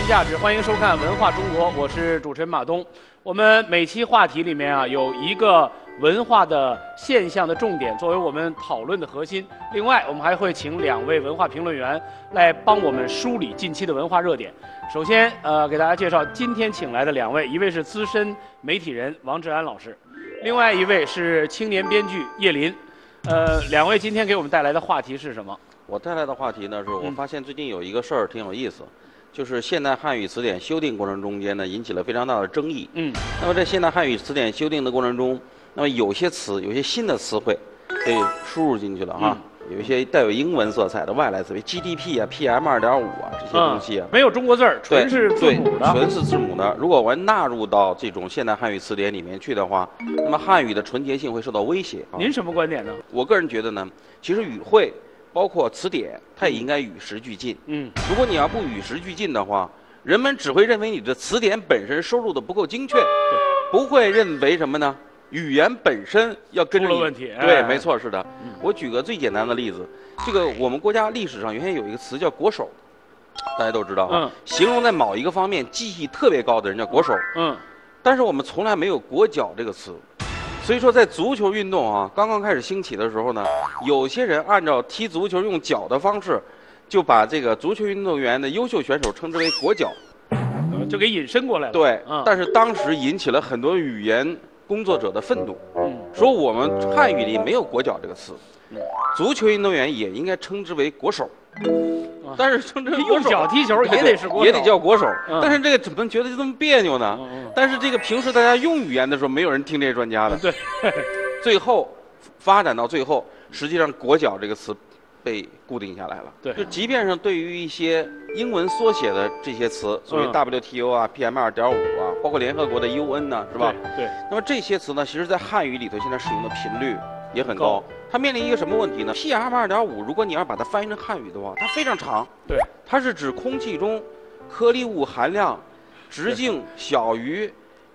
价值，欢迎收看《文化中国》，我是主持人马东。我们每期话题里面啊，有一个文化的现象的重点作为我们讨论的核心。另外，我们还会请2位文化评论员来帮我们梳理近期的文化热点。首先，给大家介绍今天请来的2位，一位是资深媒体人王志安老师，另外一位是青年编剧叶林。2位今天给我们带来的话题是什么？ 我带来的话题呢，是我发现最近有一个事儿挺有意思，就是现代汉语词典修订过程中间呢，引起了非常大的争议。那么在现代汉语词典修订的过程中，那么有些词，有些新的词汇被输入进去了哈。有一些带有英文色彩的外来词汇 ，GDP 啊、PM2.5啊这些东西啊， 没有中国字儿，纯是字母的， 纯是字母的。如果我纳入到这种现代汉语词典里面去的话，那么汉语的纯洁性会受到威胁。 您什么观点呢？ 我个人觉得呢，其实语汇包括词典，它也应该与时俱进。如果你要不与时俱进的话，人们只会认为你的词典本身收录的不够精确，不会认为什么呢？语言本身要跟着出了问题。 对，没错，是的。我举个最简单的例子，这个我们国家历史上原先有一个词叫国手，大家都知道形容在某一个方面技艺特别高的人叫国手。但是我们从来没有国脚这个词。所以说，在足球运动啊刚刚开始兴起的时候呢，有些人按照踢足球用脚的方式，就把这个足球运动员的优秀选手称之为国脚， 就给引申过来了。 对，但是当时引起了很多语言工作者的愤怒，说我们汉语里没有国脚这个词，足球运动员也应该称之为国手。但是称之为用脚踢球也得是国手， 也得叫国手。但是这个怎么觉得就这么别扭呢？但是这个平时大家用语言的时候，没有人听这些专家的。 对， 最后发展到最后，实际上国脚这个词被固定下来了。 对， 就即便是对于一些英文缩写的这些词，所谓 WTO 啊、PM2.5啊，包括联合国的 UN 呢，是吧？ 对。那么这些词呢，其实在汉语里头现在使用的频率也很高。它面临一个什么问题呢 ？PM2.5，如果你要把它翻译成汉语的话，它非常长。 对， 它是指空气中颗粒物含量直径小于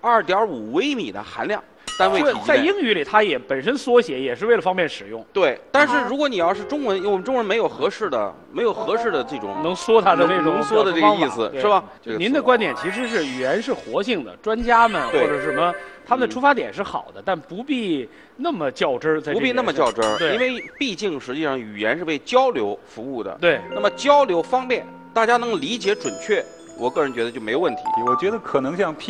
2.5微米的含量。单位体积在英语里，它也本身缩写也是为了方便使用。 对，但是如果你要是中文，因为我们中文没有合适的这种能缩它的这种浓缩的这个意思，是吧？ 您的观点其实是语言是活性的，专家们或者什么他们的出发点是好的，但不必那么较真儿。 不必那么较真儿，因为毕竟实际上语言是为交流服务的。 对， 那么交流方便，大家能理解准确，我个人觉得就没有问题。 我觉得可能像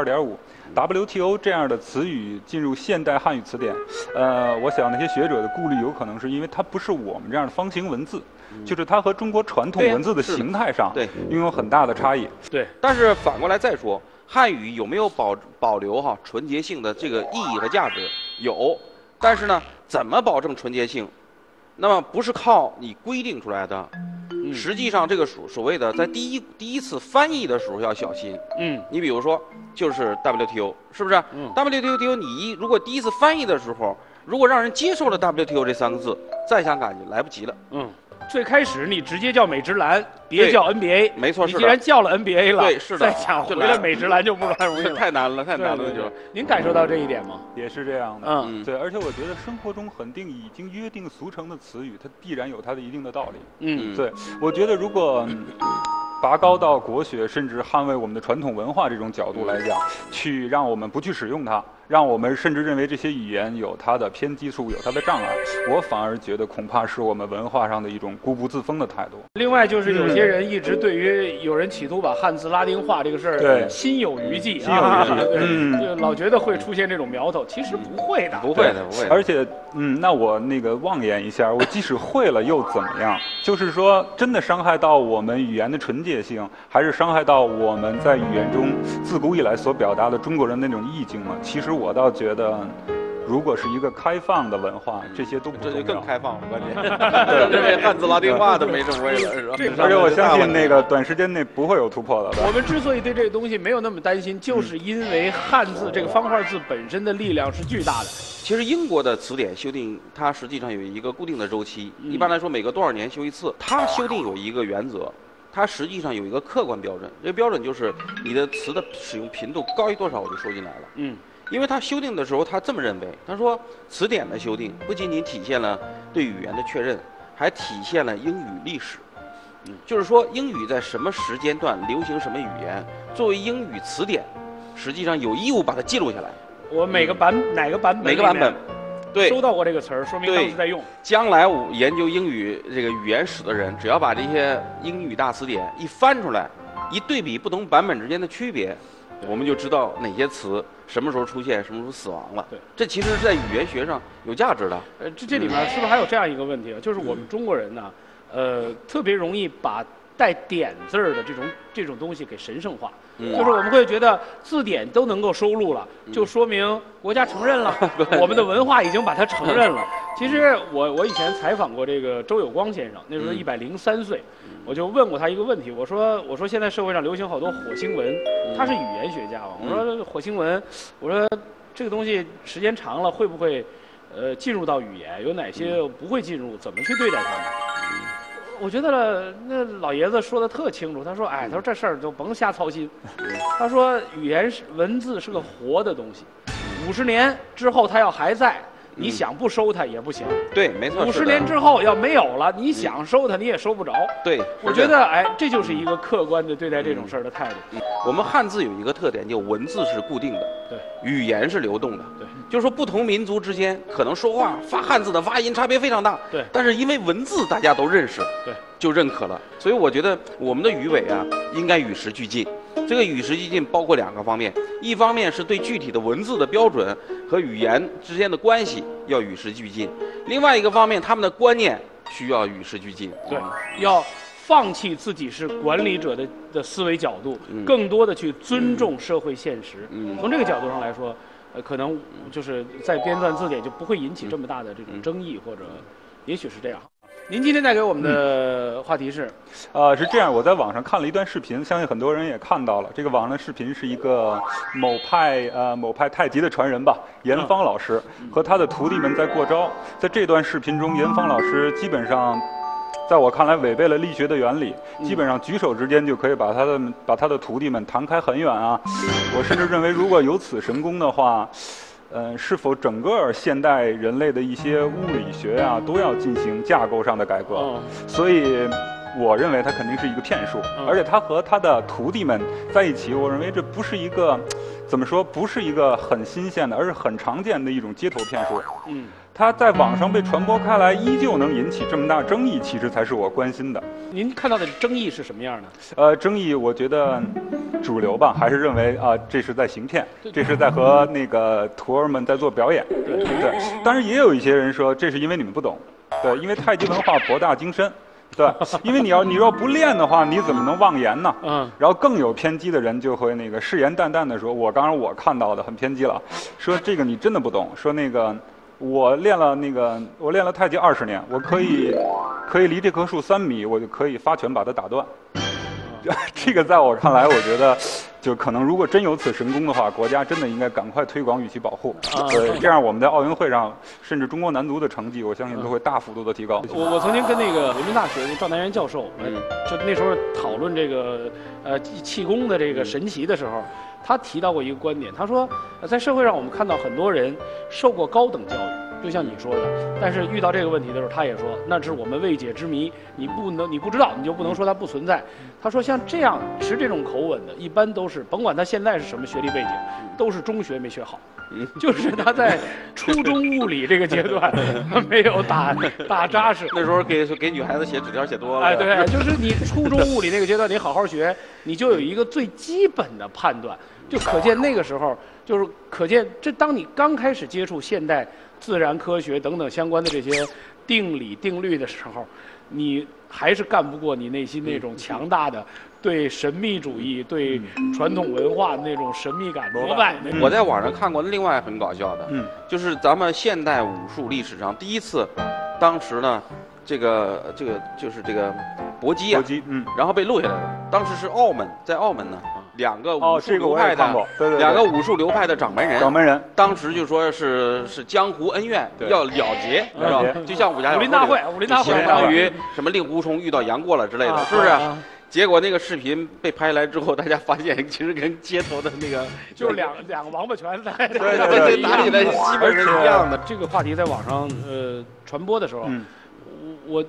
PM2.5、WTO 这样的词语进入现代汉语词典，我想那些学者的顾虑有可能是因为它不是我们这样的方形文字，就是它和中国传统文字的形态上拥有很大的差异。 对，但是反过来再说，汉语有没有保留纯洁性的这个意义和价值？有，但是呢，怎么保证纯洁性？那么不是靠你规定出来的。实际上，这个所谓的在第一次翻译的时候要小心。你比如说，就是 WTO， 是不是？WTO 你如果第一次翻译的时候，如果让人接受了 WTO 这3个字，再想改就来不及了。 最开始你直接叫美职篮，别叫 NBA， 没错， 你既然叫了 NBA 了， 对，是的， 再想回来美职篮就不太容易了， 太难了，太难了，就。 您感受到这一点吗？ 也是这样的，对，而且我觉得生活中很定已经约定俗成的词语，它必然有它的一定的道理。对，我觉得如果拔高到国学甚至捍卫我们的传统文化这种角度来讲，去让我们不去使用它，让我们甚至认为这些语言有它的偏激处，有它的障碍，我反而觉得恐怕是我们文化上的一种固步自封的态度。 另外就是有些人一直对于有人企图把汉字拉丁化这个事儿心有余悸老觉得会出现这种苗头，其实不会的， 不会的。 而且那我妄言一下，我即使会了又怎么样？就是说，真的伤害到我们语言的纯洁性，还是伤害到我们在语言中自古以来所表达的中国人那种意境吗？其实我倒觉得，如果是一个开放的文化，这些都不重要。 这就更开放了，关键。认为汉字拉丁化都没什么味了，是吧？ 而且我相信那个短时间内不会有突破的。 我们之所以对这个东西没有那么担心，就是因为汉字这个方块字本身的力量是巨大的。 其实英国的词典修订，它实际上有一个固定的周期，一般来说每隔多少年修一次。它修订有一个原则，它实际上有一个客观标准，这个标准就是你的词的使用频度高于多少，我就收进来了。因为他修订的时候，他这么认为，他说词典的修订不仅仅体现了对语言的确认，还体现了英语历史。 就是说英语在什么时间段流行什么语言，作为英语词典，实际上有义务把它记录下来。 我哪个版本， 对， 收到过这个词儿，说明当时在用。 将来研究英语这个语言史的人，只要把这些英语大词典一翻出来，一对比不同版本之间的区别，我们就知道哪些词什么时候出现，什么时候死亡了。 对， 这其实是在语言学上有价值的。 这里面是不是还有这样一个问题啊？就是我们中国人呢，特别容易把带点字儿的这种东西给神圣化。就是我们会觉得字典都能够收录了，就说明国家承认了，我们的文化已经把它承认了。其实我以前采访过这个周有光先生，那时候103岁，我就问过他一个问题，我说现在社会上流行好多火星文，他是语言学家嘛，我说火星文，我说这个东西时间长了会不会进入到语言，有哪些不会进入，怎么去对待它们？我觉得那老爷子说的特清楚，他说他说这事儿就甭瞎操心，他说语言文字是个活的东西，50年之后它要还在，你想不收它也不行。 对，没错。 50年之后要没有了，你想收它你也收不着。 对， 我觉得这就是一个客观的对待这种事儿的态度。 我们汉字有一个特点，就文字是固定的， 对， 语言是流动的， 对， 就是说不同民族之间可能说话发汉字的发音差别非常大， 对， 但是因为文字大家都认识， 对， 就认可了。所以我觉得我们的语伪应该与时俱进。这个与时俱进包括2个方面，一方面是对具体的文字的标准和语言之间的关系要与时俱进，另外一个方面他们的观念需要与时俱进。 对，要放弃自己是管理者的思维角度，更多的去尊重社会现实。从这个角度上来说，可能就是在编纂字典就不会引起这么大的这种争议，或者也许是这样。您今天带给我们的话题是， 是这样，我在网上看了一段视频，相信很多人也看到了。这个网上的视频是一个某派太极的传人吧，严芳老师和他的徒弟们在过招。在这段视频中，严芳老师基本上，在我看来违背了力学的原理，基本上举手之间就可以把他的徒弟们弹开很远啊。我甚至认为，如果有此神功的话，是否整个现代人类的一些物理学都要进行架构上的改革？所以我认为他肯定是一个骗术，而且他和他的徒弟们在一起，我认为这不是一个怎么说，不是一个很新鲜的，而是很常见的一种街头骗术。他在网上被传播开来，依旧能引起这么大争议，其实才是我关心的。 您看到的争议是什么样的？ 争议我觉得主流吧，还是认为这是在行骗，这是在和那个徒儿们在做表演。对，当然也有一些人说这是因为你们不懂，对，因为太极文化博大精深。对，因为你要不练的话，你怎么能妄言呢？然后更有偏激的人就会那个誓言旦旦的说，我看到的很偏激了，说这个你真的不懂，说那个我练了太极20年，我可以离这棵树3米，我就可以发拳把它打断。这个在我看来，我觉得就可能如果真有此神功的话，国家真的应该赶快推广与其保护。这样我们在奥运会上，甚至中国男足的成绩，我相信都会大幅度的提高。 我曾经跟那个人民大学的赵南元教授，就那时候讨论这个气功的这个神奇的时候，他提到过一个观点，他说在社会上我们看到很多人受过高等教育，就像你说的，但是遇到这个问题的时候，他也说那是我们未解之谜，你不知道，你就不能说它不存在。他说像这样持这种口吻的，一般都是甭管他现在是什么学历背景，都是中学没学好，就是他在初中物理这个阶段没有打扎实。 那时候给女孩子写纸条写多了。 对，就是你初中物理那个阶段，你好好学，你就有一个最基本的判断，就可见那个时候就是可见这当你刚开始接触现代自然科学等等相关的这些定理定律的时候，你还是干不过你内心那种强大的对神秘主义、对传统文化的那种神秘感膜拜。 我在网上看过另外很搞笑的，就是咱们现代武术历史上第一次，当时呢，这个就是这个搏击然后被录下来了。当时是在澳门呢。两个武术流派的掌门人，当时就说是江湖恩怨要了结，是吧？就像武林大会，相当于什么令狐冲遇到杨过了之类的，是不是？结果那个视频被拍来之后，大家发现其实跟街头的那个就是两个王八拳在对打起来基本是一样的。 这个话题在网上传播的时候，我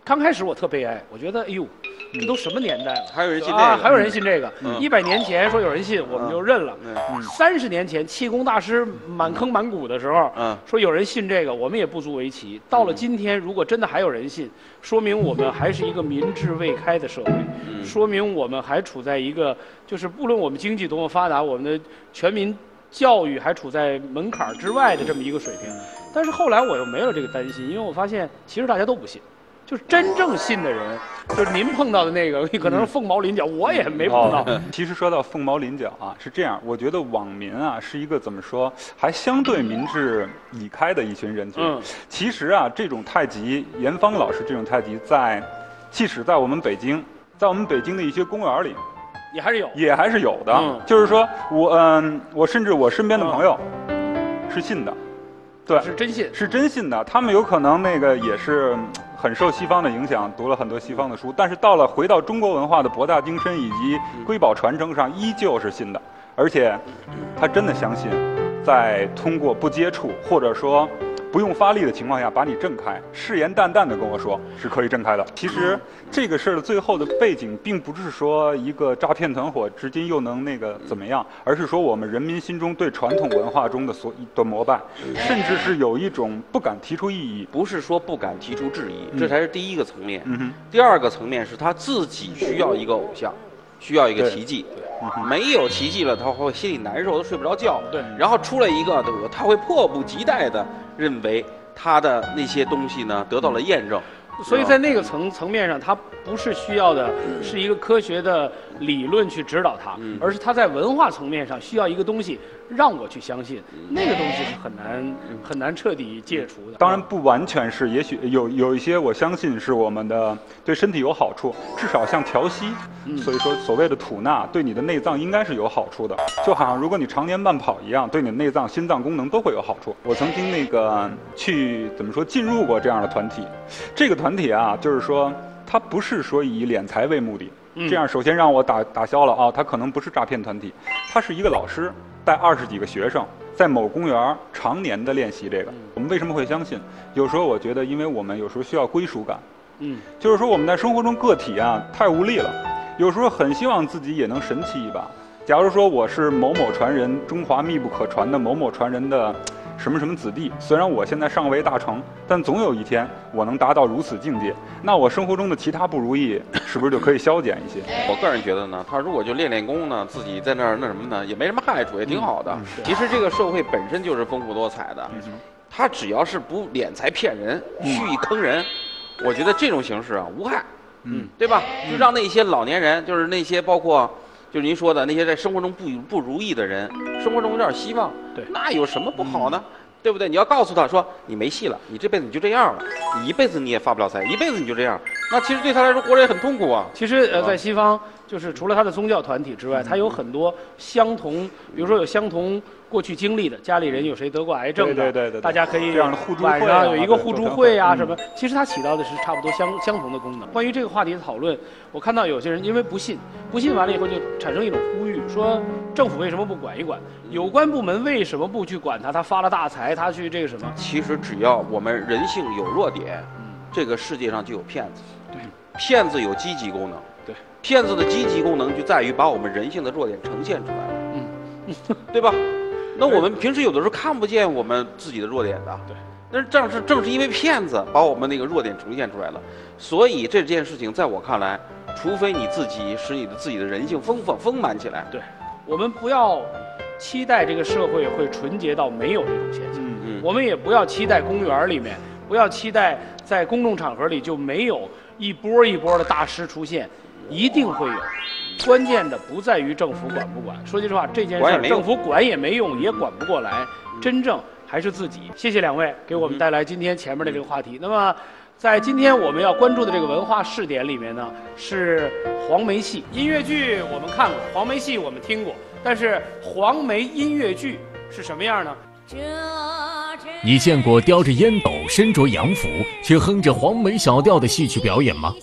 刚开始我特悲哀，我觉得哎呦，这都什么年代了， 还有人信这个啊，还有人信这个。100年前说有人信，我们就认了。30年前气功大师满坑满谷的时候，说有人信这个，我们也不足为奇。到了今天，如果真的还有人信，说明我们还是一个民智未开的社会，说明我们还处在一个就是不论我们经济多么发达，我们的全民教育还处在门槛之外的这么一个水平。但是后来我又没有这个担心，因为我发现其实大家都不信。就是真正信的人，就是您碰到的那个，可能是凤毛麟角，我也没碰到。 其实说到凤毛麟角啊，是这样，我觉得网民啊是一个怎么说，还相对民智已开的一群人群。其实啊，这种太极，严芳老师这种太极，即使在我们北京，在我们北京的一些公园里， 也还是有， 也还是有的。就是说我甚至我身边的朋友是信的。对， 是真信， 是真信的。他们有可能那个也是很受西方的影响，读了很多西方的书，但是回到中国文化的博大精深以及瑰宝传承上，依旧是信的。而且，他真的相信，在通过不接触或者说不用发力的情况下把你震开，誓言淡淡的跟我说是可以震开的。其实这个事儿的最后的背景，并不是说一个诈骗团伙至今又能那个怎么样，而是说我们人民心中对传统文化中的膜拜，甚至是有一种不敢提出异议。 不是说不敢提出质疑，这才是第一个层面。第二个层面是他自己需要一个偶像，需要一个奇迹。没有奇迹了，他会心里难受，都睡不着觉。 对， 然后出来一个，对不？他会迫不及待地认为他的那些东西呢得到了验证。 所以在那个层面上，他不是需要的是一个科学的理论去指导他，而是他在文化层面上需要一个东西让我去相信，那个东西是很难彻底戒除的。 当然不完全是，也许有一些我相信是我们的对身体有好处，至少像调息，所以说所谓的吐纳对你的内脏应该是有好处的，就好像如果你常年慢跑一样，对你的内脏、心脏功能都会有好处。我曾经那个去怎么说进入过这样的团体，这个团体啊，就是说它不是说以敛财为目的，这样首先让我打消了啊，它可能不是诈骗团体，它是一个老师带20几个学生在某公园常年的练习这个。我们为什么会相信？有时候我觉得，因为我们有时候需要归属感，就是说我们在生活中个体啊太无力了，有时候很希望自己也能神奇一把。假如说我是某某传人，中华密不可传的某某传人的什么什么子弟，虽然我现在尚未大成，但总有一天我能达到如此境界，那我生活中的其他不如意是不是就可以消减一些？ 我个人觉得呢，他如果就练功呢，自己在那儿那什么呢，也没什么害处，也挺好的。其实这个社会本身就是丰富多彩的，他只要是不敛财骗人、蓄意坑人，我觉得这种形式啊无害，对吧？就让那些老年人，就是那些包括。就是您说的那些在生活中不如意的人，生活中有点希望， 对， 那有什么不好呢？对不对？你要告诉他说，你没戏了，你这辈子你就这样了，你一辈子你也发不了财，一辈子你就这样，那其实对他来说活着也很痛苦啊。 其实在西方，就是除了他的宗教团体之外，他有很多相同，比如说有相同过去经历的，家里人有谁得过癌症的， 对， 大家可以这样的互助会晚上有一个互助会啊什么，其实它起到的是差不多相同的功能。关于这个话题的讨论，我看到有些人因为不信完了以后就产生一种呼吁，说政府为什么不管一管？有关部门为什么不去管他？他发了大财，他去这个什么？ 其实只要我们人性有弱点，这个世界上就有骗子。 对， 骗子有积极功能。 对，骗子的积极功能就在于把我们人性的弱点呈现出来。对吧？那我们平时有的时候看不见我们自己的弱点的。 对。 但是正是因为骗子把我们那个弱点呈现出来了，所以这件事情在我看来，除非你自己使你的自己的人性丰满起来。 对，我们不要期待这个社会会纯洁到没有这种现象。我们也不要期待公园里面，不要期待在公众场合里就没有一波一波的大师出现，一定会有。关键的不在于政府管不管，说句实话，这件事政府管也没用，也管不过来，真正还是自己。谢谢两位给我们带来今天前面的这个话题。那么，在今天我们要关注的这个文化试点里面呢，是黄梅戏音乐剧，我们看过，黄梅戏我们听过，但是黄梅音乐剧是什么样呢？ 你见过叼着烟斗、身着洋服却哼着黄梅小调的戏曲表演吗？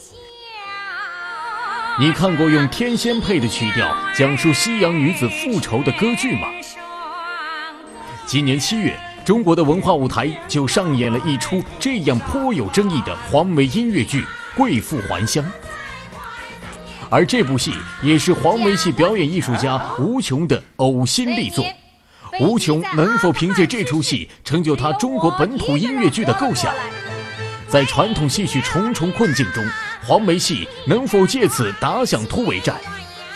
你看过用天仙配的曲调讲述西洋女子复仇的歌剧吗？今年7月，中国的文化舞台就上演了一出这样颇有争议的黄梅音乐剧《 贵妇还乡》。而这部戏也是黄梅戏表演艺术家吴琼的呕心力作。吴琼能否凭借这出戏成就他中国本土音乐剧的构想？在传统戏曲重重困境中，黄梅戏能否借此打响突围战？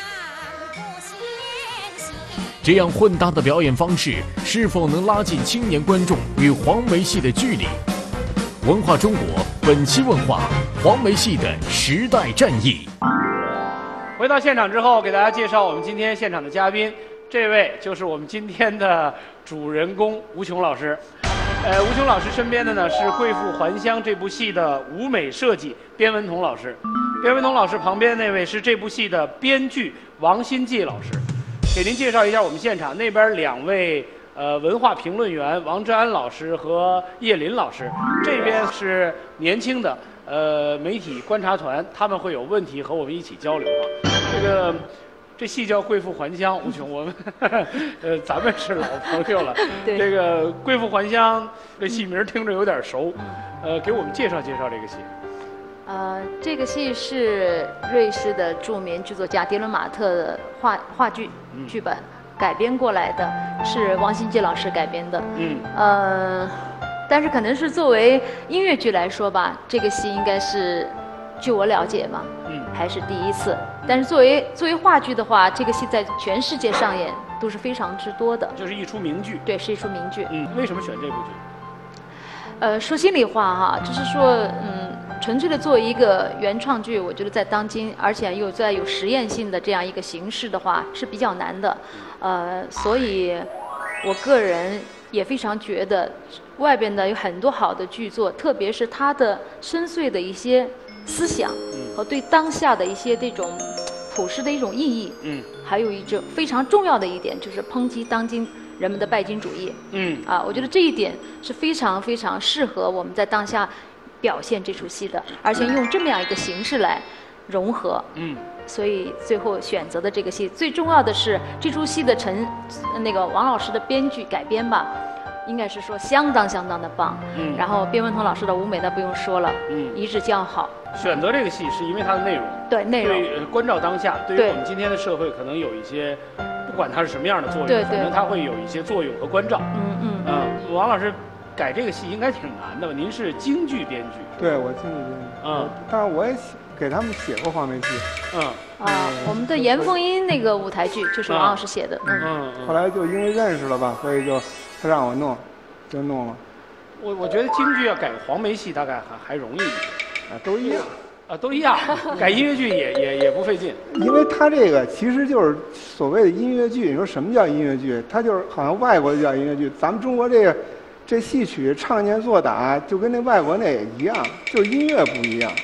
这样混搭的表演方式是否能拉近青年观众与黄梅戏的距离？文化中国本期问话黄梅戏的时代战役。 回到现场之后，给大家介绍我们今天现场的嘉宾，这位就是我们今天的主人公吴琼老师。吴琼老师身边的呢是《贵妇还乡》这部戏的舞美设计边文同老师，边文同老师旁边那位是这部戏的编剧王新纪老师。给您介绍一下我们现场那边2位文化评论员王志安老师和叶林老师，这边是年轻的媒体观察团，他们会有问题和我们一起交流啊。这戏叫《贵妇还乡》，吴琼，我们咱们是老朋友了。这个《贵妇还乡》这戏名听着有点熟，给我们介绍介绍这个戏。 这个戏是瑞士的著名剧作家迪伦马特的话剧剧本改编过来的，是王新纪老师改编的。但是可能是作为音乐剧来说吧，这个戏应该是，据我了解嘛，还是第一次。但是作为话剧的话，这个戏在全世界上演都是非常之多的。 就是一出名剧。对， 是一出名剧。 为什么选这部剧？ 说心里话哈，就是说，纯粹的做一个原创剧，我觉得在当今，而且又在有实验性的这样一个形式的话，是比较难的。所以，我个人也非常觉得，外边的有很多好的剧作，特别是它的深邃的一些思想和对当下的一些这种普世的一种意义。还有一种非常重要的一点，就是抨击当今人们的拜金主义。我觉得这一点是非常非常适合我们在当下表现这出戏的，而且用这么样一个形式来融合。所以最后选择的这个戏，最重要的是这出戏的王老师的编剧改编吧，应该是说相当的棒。然后边文同老师的舞美那不用说了，一致较好。 选择这个戏是因为它的内容。对， 内容。 对，关照当下，对于我们今天的社会可能有一些，不管它是什么样的作用，可能它会有一些作用和关照。王老师改这个戏应该挺难的吧？您是京剧编剧。 对，我京剧编剧。当然我也给他们写过黄梅戏。 我们的严凤英那个舞台剧就是王老师写的。 后来就因为认识了吧，所以就他让我弄，就弄了。 我觉得京剧要改黄梅戏大概还容易一点。 都一样。 都一样。改音乐剧也不费劲。 因为他这个其实就是所谓的音乐剧。你说什么叫音乐剧？它就是好像外国就叫音乐剧，咱们中国这戏曲唱念做打就跟那外国那也一样，就是音乐不一样。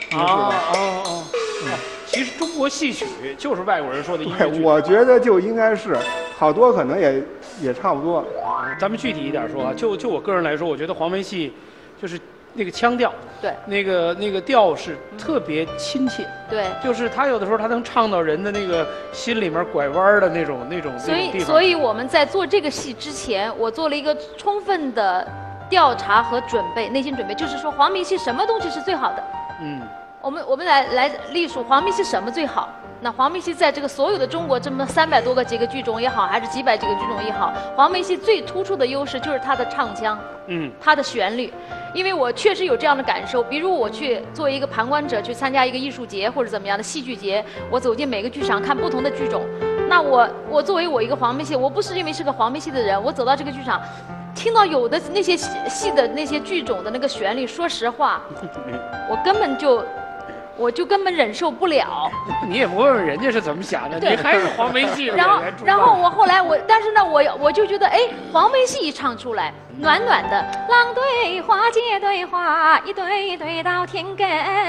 其实中国戏曲就是外国人说的音乐剧。 我觉得就应该是，好多可能也差不多。 咱们具体一点说啊，就我个人来说，我觉得黄梅戏就是那个腔调， 对， 那个调是特别亲切， 对， 就是他有的时候他能唱到人的那个心里面拐弯的那种地方。 所以我们在做这个戏之前，我做了一个充分的调查和准备，内心准备，就是说黄梅戏什么东西是最好的。我们来隶属黄梅戏什么最好？那黄梅戏在这个所有的中国这么300多个几个剧种也好，还是几百几个剧种也好，黄梅戏最突出的优势就是它的唱腔，它的旋律。因为我确实有这样的感受，比如我去作为一个旁观者去参加一个艺术节或者怎么样的戏剧节，我走进每个剧场看不同的剧种，那我作为我一个黄梅戏，我不是因为是个黄梅戏的人，我走到这个剧场。听到有的那些戏的那些剧种的那个旋律，说实话，我根本忍受不了。 你也不问问人家是怎么想的，你还是黄梅戏演员出来。 然后我后来但是呢，我就觉得，黄梅戏一唱出来，暖暖的，郎对花，姐对花，一对一对到天根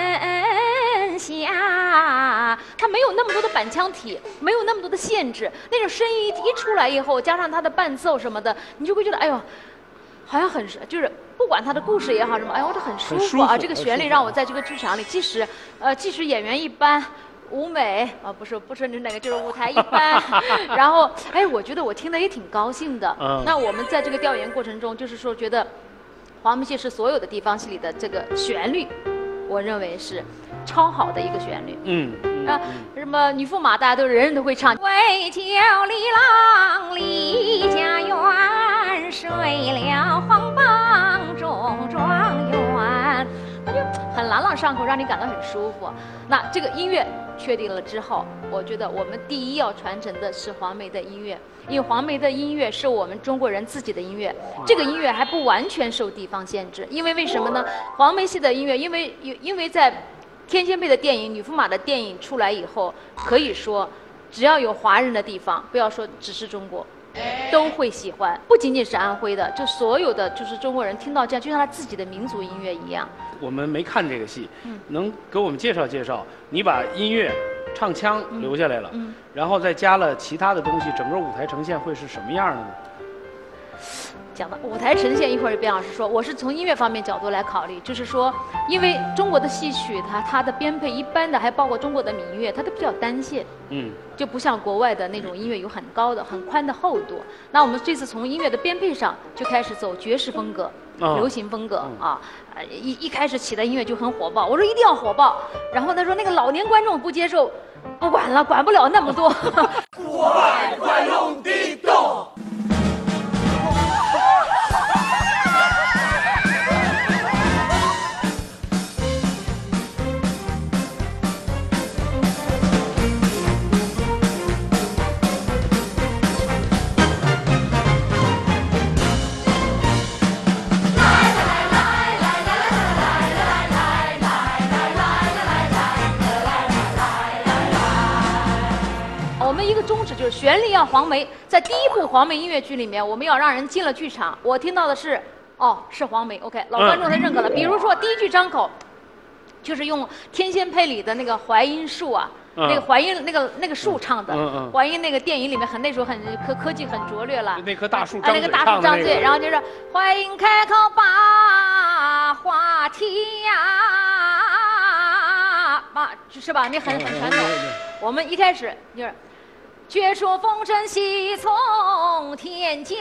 下。它没有那么多的板腔体，没有那么多的限制，那种声音一出来以后，加上它的伴奏什么的，你就会觉得，哎呦，好像就是不管它的故事也好什么，哎呦，这很舒服啊！这个旋律让我在这个剧场里，即使演员一般，舞美不是那个，就是舞台一般，然后我觉得我听得也挺高兴的。那我们在这个调研过程中，就是说觉得黄梅戏是所有的地方戏里的这个旋律我认为是超好的一个旋律。什么女驸马大家都人人都会唱，为救李郎离家园，睡了黄榜中状元，那就很朗朗上口，让你感到很舒服。那这个音乐确定了之后，我觉得我们第一要传承的是黄梅的音乐，因为黄梅的音乐是我们中国人自己的音乐，这个音乐还不完全受地方限制。因为为什么呢？黄梅戏的音乐，因为在天仙配的电影、女驸马的电影出来以后，可以说只要有华人的地方，不要说只是中国，都会喜欢，不仅仅是安徽的，就所有的就是中国人听到这样，就像他自己的民族音乐一样。 我们没看这个戏，能给我们介绍介绍？你把音乐、唱腔留下来了，然后再加了其他的东西，整个舞台呈现会是什么样的呢？ 讲到舞台呈现，一会儿卞老师说，我是从音乐方面角度来考虑，就是说，因为中国的戏曲它的编配一般的，还包括中国的民乐，它都比较单线，就不像国外的那种音乐有很高的、很宽的厚度。那我们这次从音乐的编配上就开始走爵士风格、流行风格啊，一开始起的音乐就很火爆，我说一定要火爆，然后他说那个老年观众不接受，不管了，管不了那么多。 快用地动。 就是旋律要黄梅，在第一部黄梅音乐剧里面，我们要让人进了剧场，我听到的是，哦，是黄梅 ，OK， 老观众他认可了。比如说第一句张口，就是用天仙配里的那个槐荫树啊，那个槐荫那个树唱的，槐荫那个电影里面那时候很科技很拙劣了， 那棵大树那个大树张嘴，然后就是槐荫开口把话题呀，是吧？那很传统。我们一开始就是。绝处风尘西从天降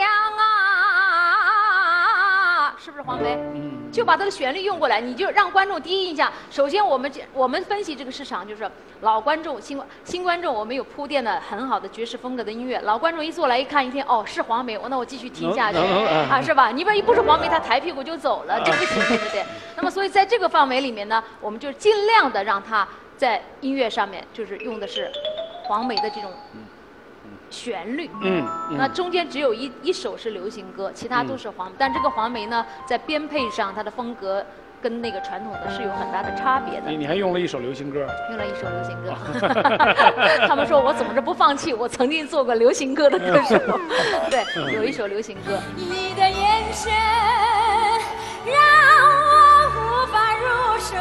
啊，是不是黄梅？就把它的旋律用过来，你就让观众第一印象。首先，我们分析这个市场，就是老观众、新观众，我们有铺垫的很好的爵士风格的音乐。老观众一坐来一看，一听哦是黄梅，那我继续听下去啊，是吧？你不是黄梅，他抬屁股就走了，这不行，对不对？那么，所以在这个范围里面呢，我们就尽量的让他在音乐上面就是用的是黄梅的这种。旋律，那中间只有一首是流行歌，其他都是黄梅。但这个黄梅呢，在编配上，它的风格跟那个传统的是有很大的差别的。 你还用了一首流行歌？ 用了一首流行歌。他们说我怎么着不放弃？我曾经做过流行歌的歌手。对，有一首流行歌。你的眼神让我无法入睡，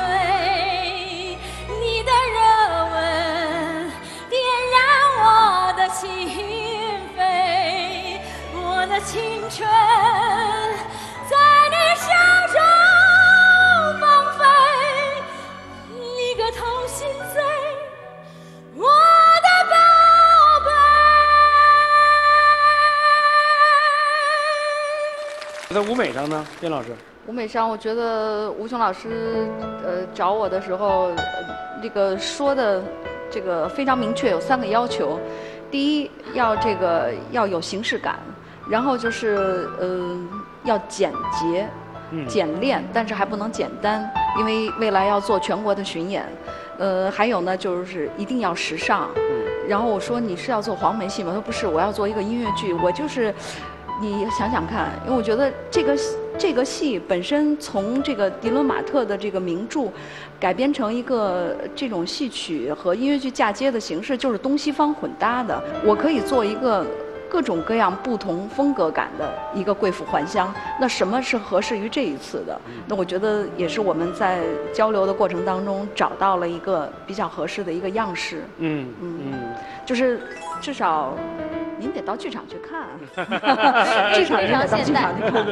你的热吻点燃我的心扉，我的青春在你手中放飞，一个同心醉，我的宝贝。在舞美上呢，卞老师。 舞美上，我觉得吴琼老师找我的时候，这个说的这个非常明确，有3个要求。第一，要有形式感，然后就是要简洁、简练，但是还不能简单，因为未来要做全国的巡演。还有呢，就是一定要时尚。然后我说你是要做黄梅戏吗？他说不是，我要做一个音乐剧。我就是，你想想看，因为我觉得这个戏本身从这个迪伦马特的这个名著改编成一个这种戏曲和音乐剧嫁接的形式，就是东西方混搭的。我可以做一个各种各样不同风格感的一个贵妇还乡。那什么是合适于这一次的？那我觉得也是我们在交流的过程当中找到了一个比较合适的一个样式。就是至少您得到剧场去看，至少您得到剧场去看。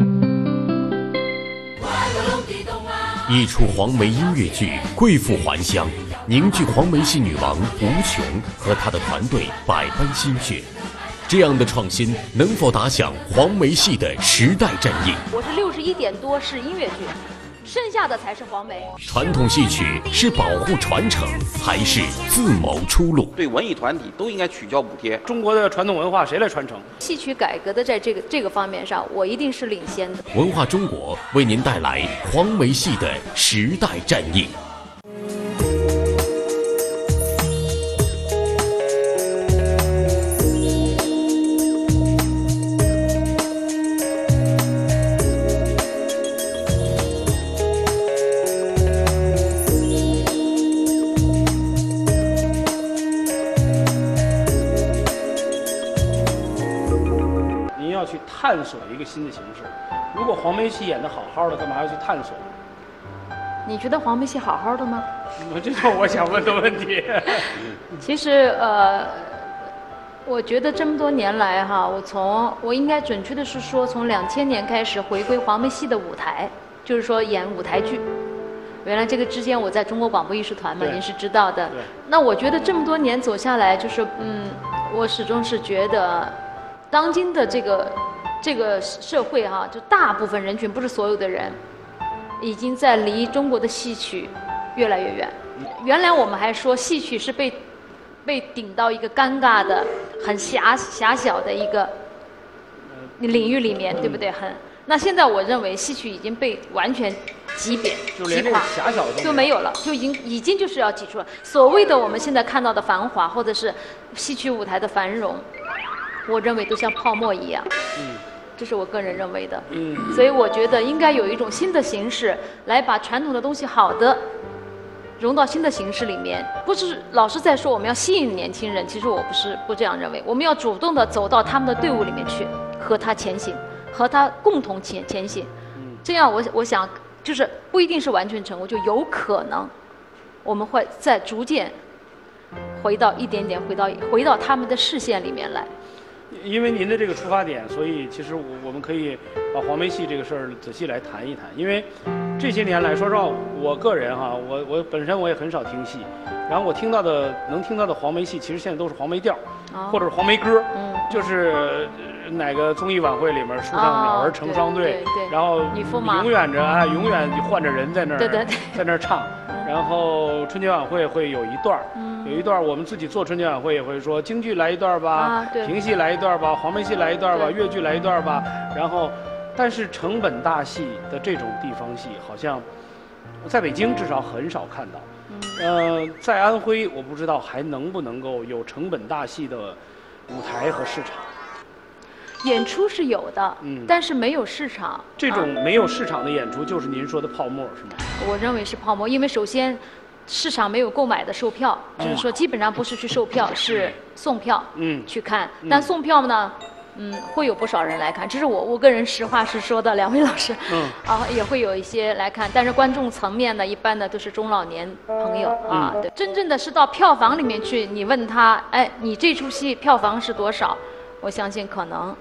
一出黄梅音乐剧《贵妇还乡》，凝聚黄梅戏女王吴琼和她的团队百般心血。这样的创新能否打响黄梅戏的时代战役？ 我是61点多是音乐剧， 剩下的才是黄梅。 传统戏曲是保护传承，还是自谋出路？ 对文艺团体都应该取消补贴。 中国的传统文化谁来传承？ 戏曲改革的在这个方面上，我一定是领先的。 文化中国为您带来黄梅戏的时代战役。 去探索一个新的形式。如果黄梅戏演得好好的，干嘛要去探索？ 你觉得黄梅戏好好的吗？ 这就是我想问的问题。 其实我觉得这么多年来哈，我应该准确的是说，从2000年开始回归黄梅戏的舞台，就是说演舞台剧。原来这个之前我在中国广播艺术团嘛，您是知道的。那我觉得这么多年走下来，就是我始终是觉得。当今的这个社会哈，就大部分人群，不是所有的人，已经在离中国的戏曲越来越远。原来我们还说戏曲是被顶到一个尴尬的、很狭小的一个领域里面，对不对？那现在我认为戏曲已经被完全挤扁、 挤垮，狭小的就没有了，就已经就是要挤出来。所谓的我们现在看到的繁华，或者是戏曲舞台的繁荣。我认为都像泡沫一样，这是我个人认为的。所以我觉得应该有一种新的形式来把传统的东西好的融到新的形式里面。不是老是在说我们要吸引年轻人，其实我不这样认为。我们要主动的走到他们的队伍里面去，和他前行，和他共同前行。这样我想就是不一定是完全成功，就有可能我们会再逐渐回到一点点回到他们的视线里面来。 因为您的这个出发点，所以其实我们可以把黄梅戏这个事儿仔细来谈一谈。因为这些年来说实话，我个人哈，我本身我也很少听戏，然后我能听到的黄梅戏，其实现在都是黄梅调，或者是黄梅歌，就是哪个综艺晚会里面树上鸟儿成双对，然后永远换着人在那儿在那儿唱。然后春节晚会会有一段我们自己做春节晚会也会说京剧来一段吧，评戏来一段吧，黄梅戏来一段吧，越剧来一段吧。然后，但是成本大戏的这种地方戏，好像在北京至少很少看到。在安徽我不知道还能不能够有成本大戏的舞台和市场。 演出是有的，但是没有市场。 这种没有市场的演出，就是您说的泡沫，是吗？ 我认为是泡沫，因为首先市场没有购买的售票，就是说基本上不是去售票，是送票，去看。但送票呢，会有不少人来看，这是我个人实话实说的，两位老师，也会有一些来看，但是观众层面呢，一般的都是中老年朋友啊。对，真正的是到票房里面去，你问他，哎，你这出戏票房是多少？我相信可能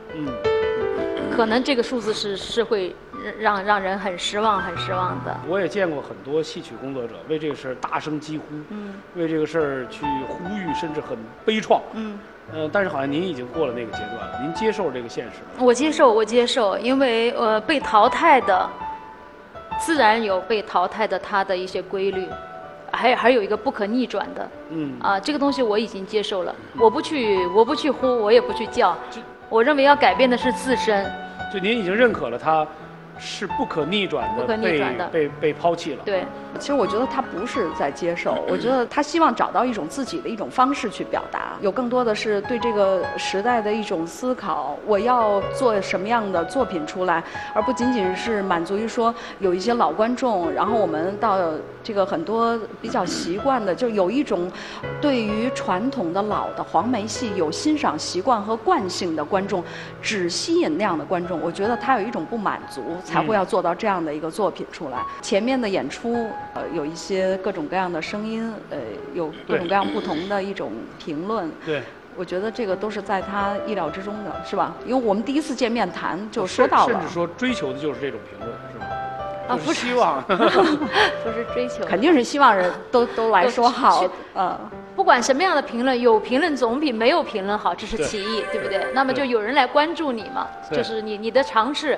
这个数字是会让人很失望的。 我也见过很多戏曲工作者为这个事儿大声疾呼，为这个事儿去呼吁，甚至很悲怆。但是好像您已经过了那个阶段了，您接受这个现实吗？ 我接受，因为被淘汰的，自然有被淘汰的它的一些规律。还有一个不可逆转的，这个东西我已经接受了，我不去呼，我也不去叫，我认为要改变的是自身。 就您已经认可了它是不可逆转的，被抛弃了。 对， 其实我觉得他不是在接受，我觉得他希望找到一种自己的一种方式去表达，有更多的是对这个时代的一种思考，我要做什么样的作品出来，而不仅仅是满足于说有一些老观众，然后我们到这个很多比较习惯的，就有一种对于传统的老的黄梅戏有欣赏习惯和惯性的观众，只吸引那样的观众，我觉得他有一种不满足，才会要做到这样的一个作品出来。前面的演出，有一些各种各样的声音，有各种各样不同的一种评论。 对。 我觉得这个都是在他意料之中的，是吧？因为我们第一次见面谈就说到了， 甚至说追求的就是这种评论，是吧？ 不是希望， 不是追求， 肯定是希望人都来说好。 不管什么样的评论，有评论总比没有评论好，这是其一，对不对？那么就有人来关注你嘛，就是你的尝试，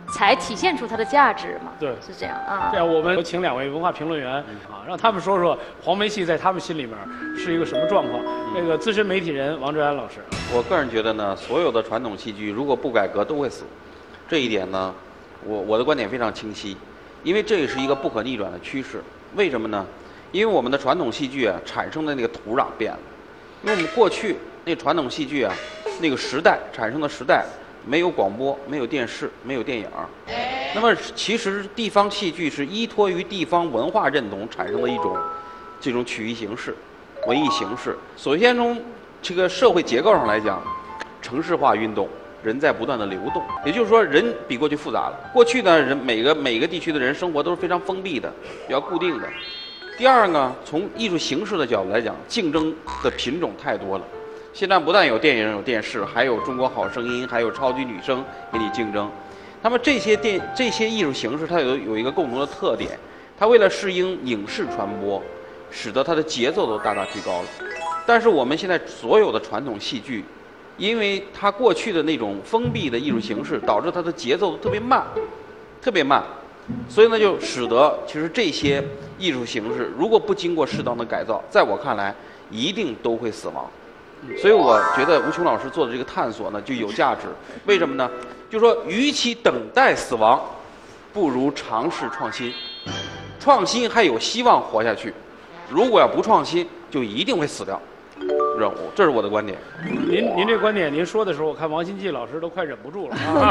才体现出它的价值嘛。 对， 是这样啊。 这样，我们请2位文化评论员啊，让他们说说黄梅戏在他们心里面是一个什么状况。这个资深媒体人王志安老师， 我个人觉得呢，所有的传统戏剧如果不改革都会死，这一点呢，我的观点非常清晰，因为这也是一个不可逆转的趋势。为什么呢？因为我们的传统戏剧啊产生的那个土壤变了，因为我们过去那传统戏剧啊，那个时代产生的时代没有广播，没有电视，没有电影。那么其实地方戏剧是依托于地方文化认同产生的一种这种曲艺形式、文艺形式。首先从这个社会结构上来讲，城市化运动，人在不断的流动，也就是说人比过去复杂了。过去呢，人每个地区的人生活都是非常封闭的，比较固定的。第二呢，从艺术形式的角度来讲，竞争的品种太多了。现在不但有电影、有电视，还有《中国好声音》，还有超级女声给你竞争。那么这些艺术形式，它有一个共同的特点，它为了适应影视传播，使得它的节奏都大大提高了。但是我们现在所有的传统戏剧，因为它过去的那种封闭的艺术形式，导致它的节奏都特别慢，特别慢，所以呢，就使得其实这些艺术形式如果不经过适当的改造，在我看来一定都会死亡。所以我觉得吴琼老师做的这个探索呢就有价值。为什么呢？就是说，与其等待死亡，不如尝试创新。创新还有希望活下去，如果要不创新，就一定会死掉。任务，这是我的观点。 您这观点，您说的时候，我看王新季老师都快忍不住了啊。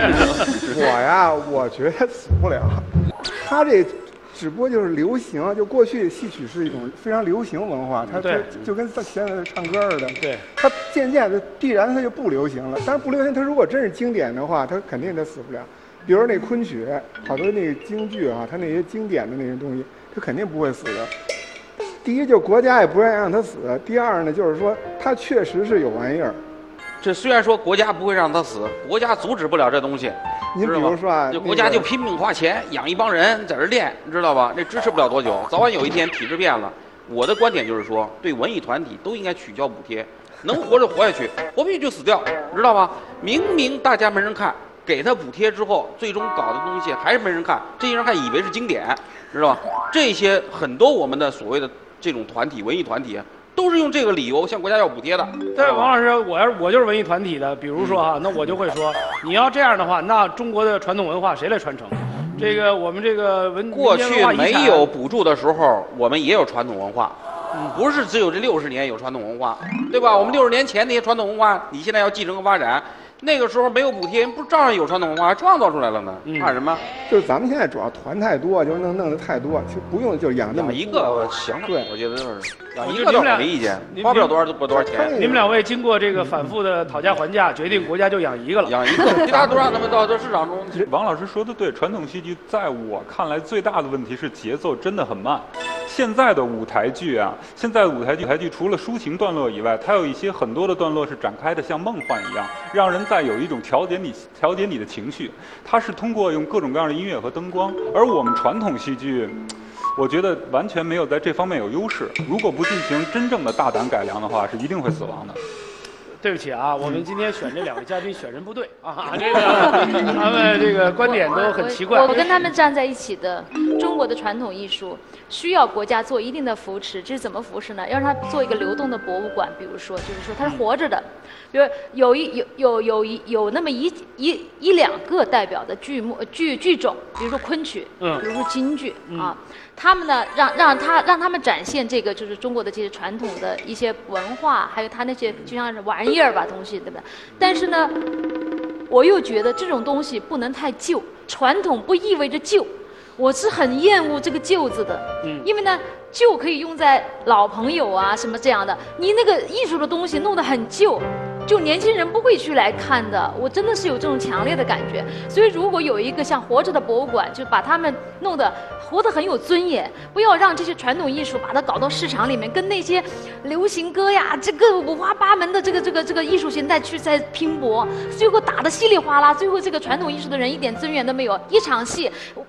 我觉得死不了。他这只不过就是流行，就过去戏曲是一种非常流行文化，它就跟现在的唱歌似的。 对， 它渐渐的必然它就不流行了。但是不流行，它如果真是经典的话，它肯定它死不了。比如那昆曲，好多那个京剧啊，它那些经典的那些东西，它肯定不会死的。第一，就国家也不愿意让它死；第二呢，就是说它确实是有玩意儿。 这虽然说国家不会让它死，国家阻止不了这东西。 您比如说啊， 就国家就拼命花钱养一帮人在这练，你知道吧？这支持不了多久，早晚有一天体制变了。我的观点就是说，对文艺团体都应该取消补贴，能活着活下去，活不下去就死掉，知道吧？明明大家没人看，给他补贴之后，最终搞的东西还是没人看，这些人还以为是经典，知道吧？这些很多我们的所谓的这种团体，文艺团体。都是用这个理由向国家要补贴的。 对，王老师，我就是文艺团体的，比如说哈，那我就会说，你要这样的话，那中国的传统文化谁来传承？这个我们这个过去没有补助的时候，我们也有传统文化，不是只有这60年有传统文化，对吧？我们60年前那些传统文化，你现在要继承和发展。那个时候没有补贴，不照样有传统文化，还创造出来了呢？怕什么？ 就是咱们现在主要团太多，就弄得太多，其实不用就养那么一个行了。 对， 我觉得就是养一个倒没意见，花不了多少钱。 你们2位经过这个反复的讨价还价，决定国家就养一个了， 养一个，其他都让他们到市场中。 王老师说的对，传统戏剧在我看来最大的问题是节奏真的很慢。现在的舞台剧啊，现在的舞台剧除了抒情段落以外，它有一些很多的段落是展开的像梦幻一样，让人在有一种调节你的情绪。它是通过用各种各样的音乐和灯光，而我们传统戏剧，我觉得完全没有在这方面有优势。如果不进行真正的大胆改良的话，是一定会死亡的。 对不起啊，我们今天选这2位嘉宾选人不对啊，这个他们这个观点都很奇怪。 我跟他们站在一起的，中国的传统艺术需要国家做一定的扶持，这是怎么扶持呢？要让它做一个流动的博物馆，比如说，就是说它是活着的，比如有那么一两个代表的剧种，比如说昆曲，比如说京剧啊。他们呢，让他们展现这个就是中国的这些传统的一些文化，还有他那些就像是玩意儿吧东西，对不对？但是呢，我又觉得这种东西不能太旧，传统不意味着旧，我是很厌恶这个旧字的，因为呢，旧可以用在老朋友啊什么这样的，你那个艺术的东西弄得很旧。就年轻人不会去来看的，我真的是有这种强烈的感觉。所以如果有一个像活着的博物馆，就把他们弄得活得很有尊严，不要让这些传统艺术把它搞到市场里面，跟那些流行歌呀，这个五花八门的这个艺术形态去在拼搏，最后打得稀里哗啦，最后这个传统艺术的人一点尊严都没有，一场戏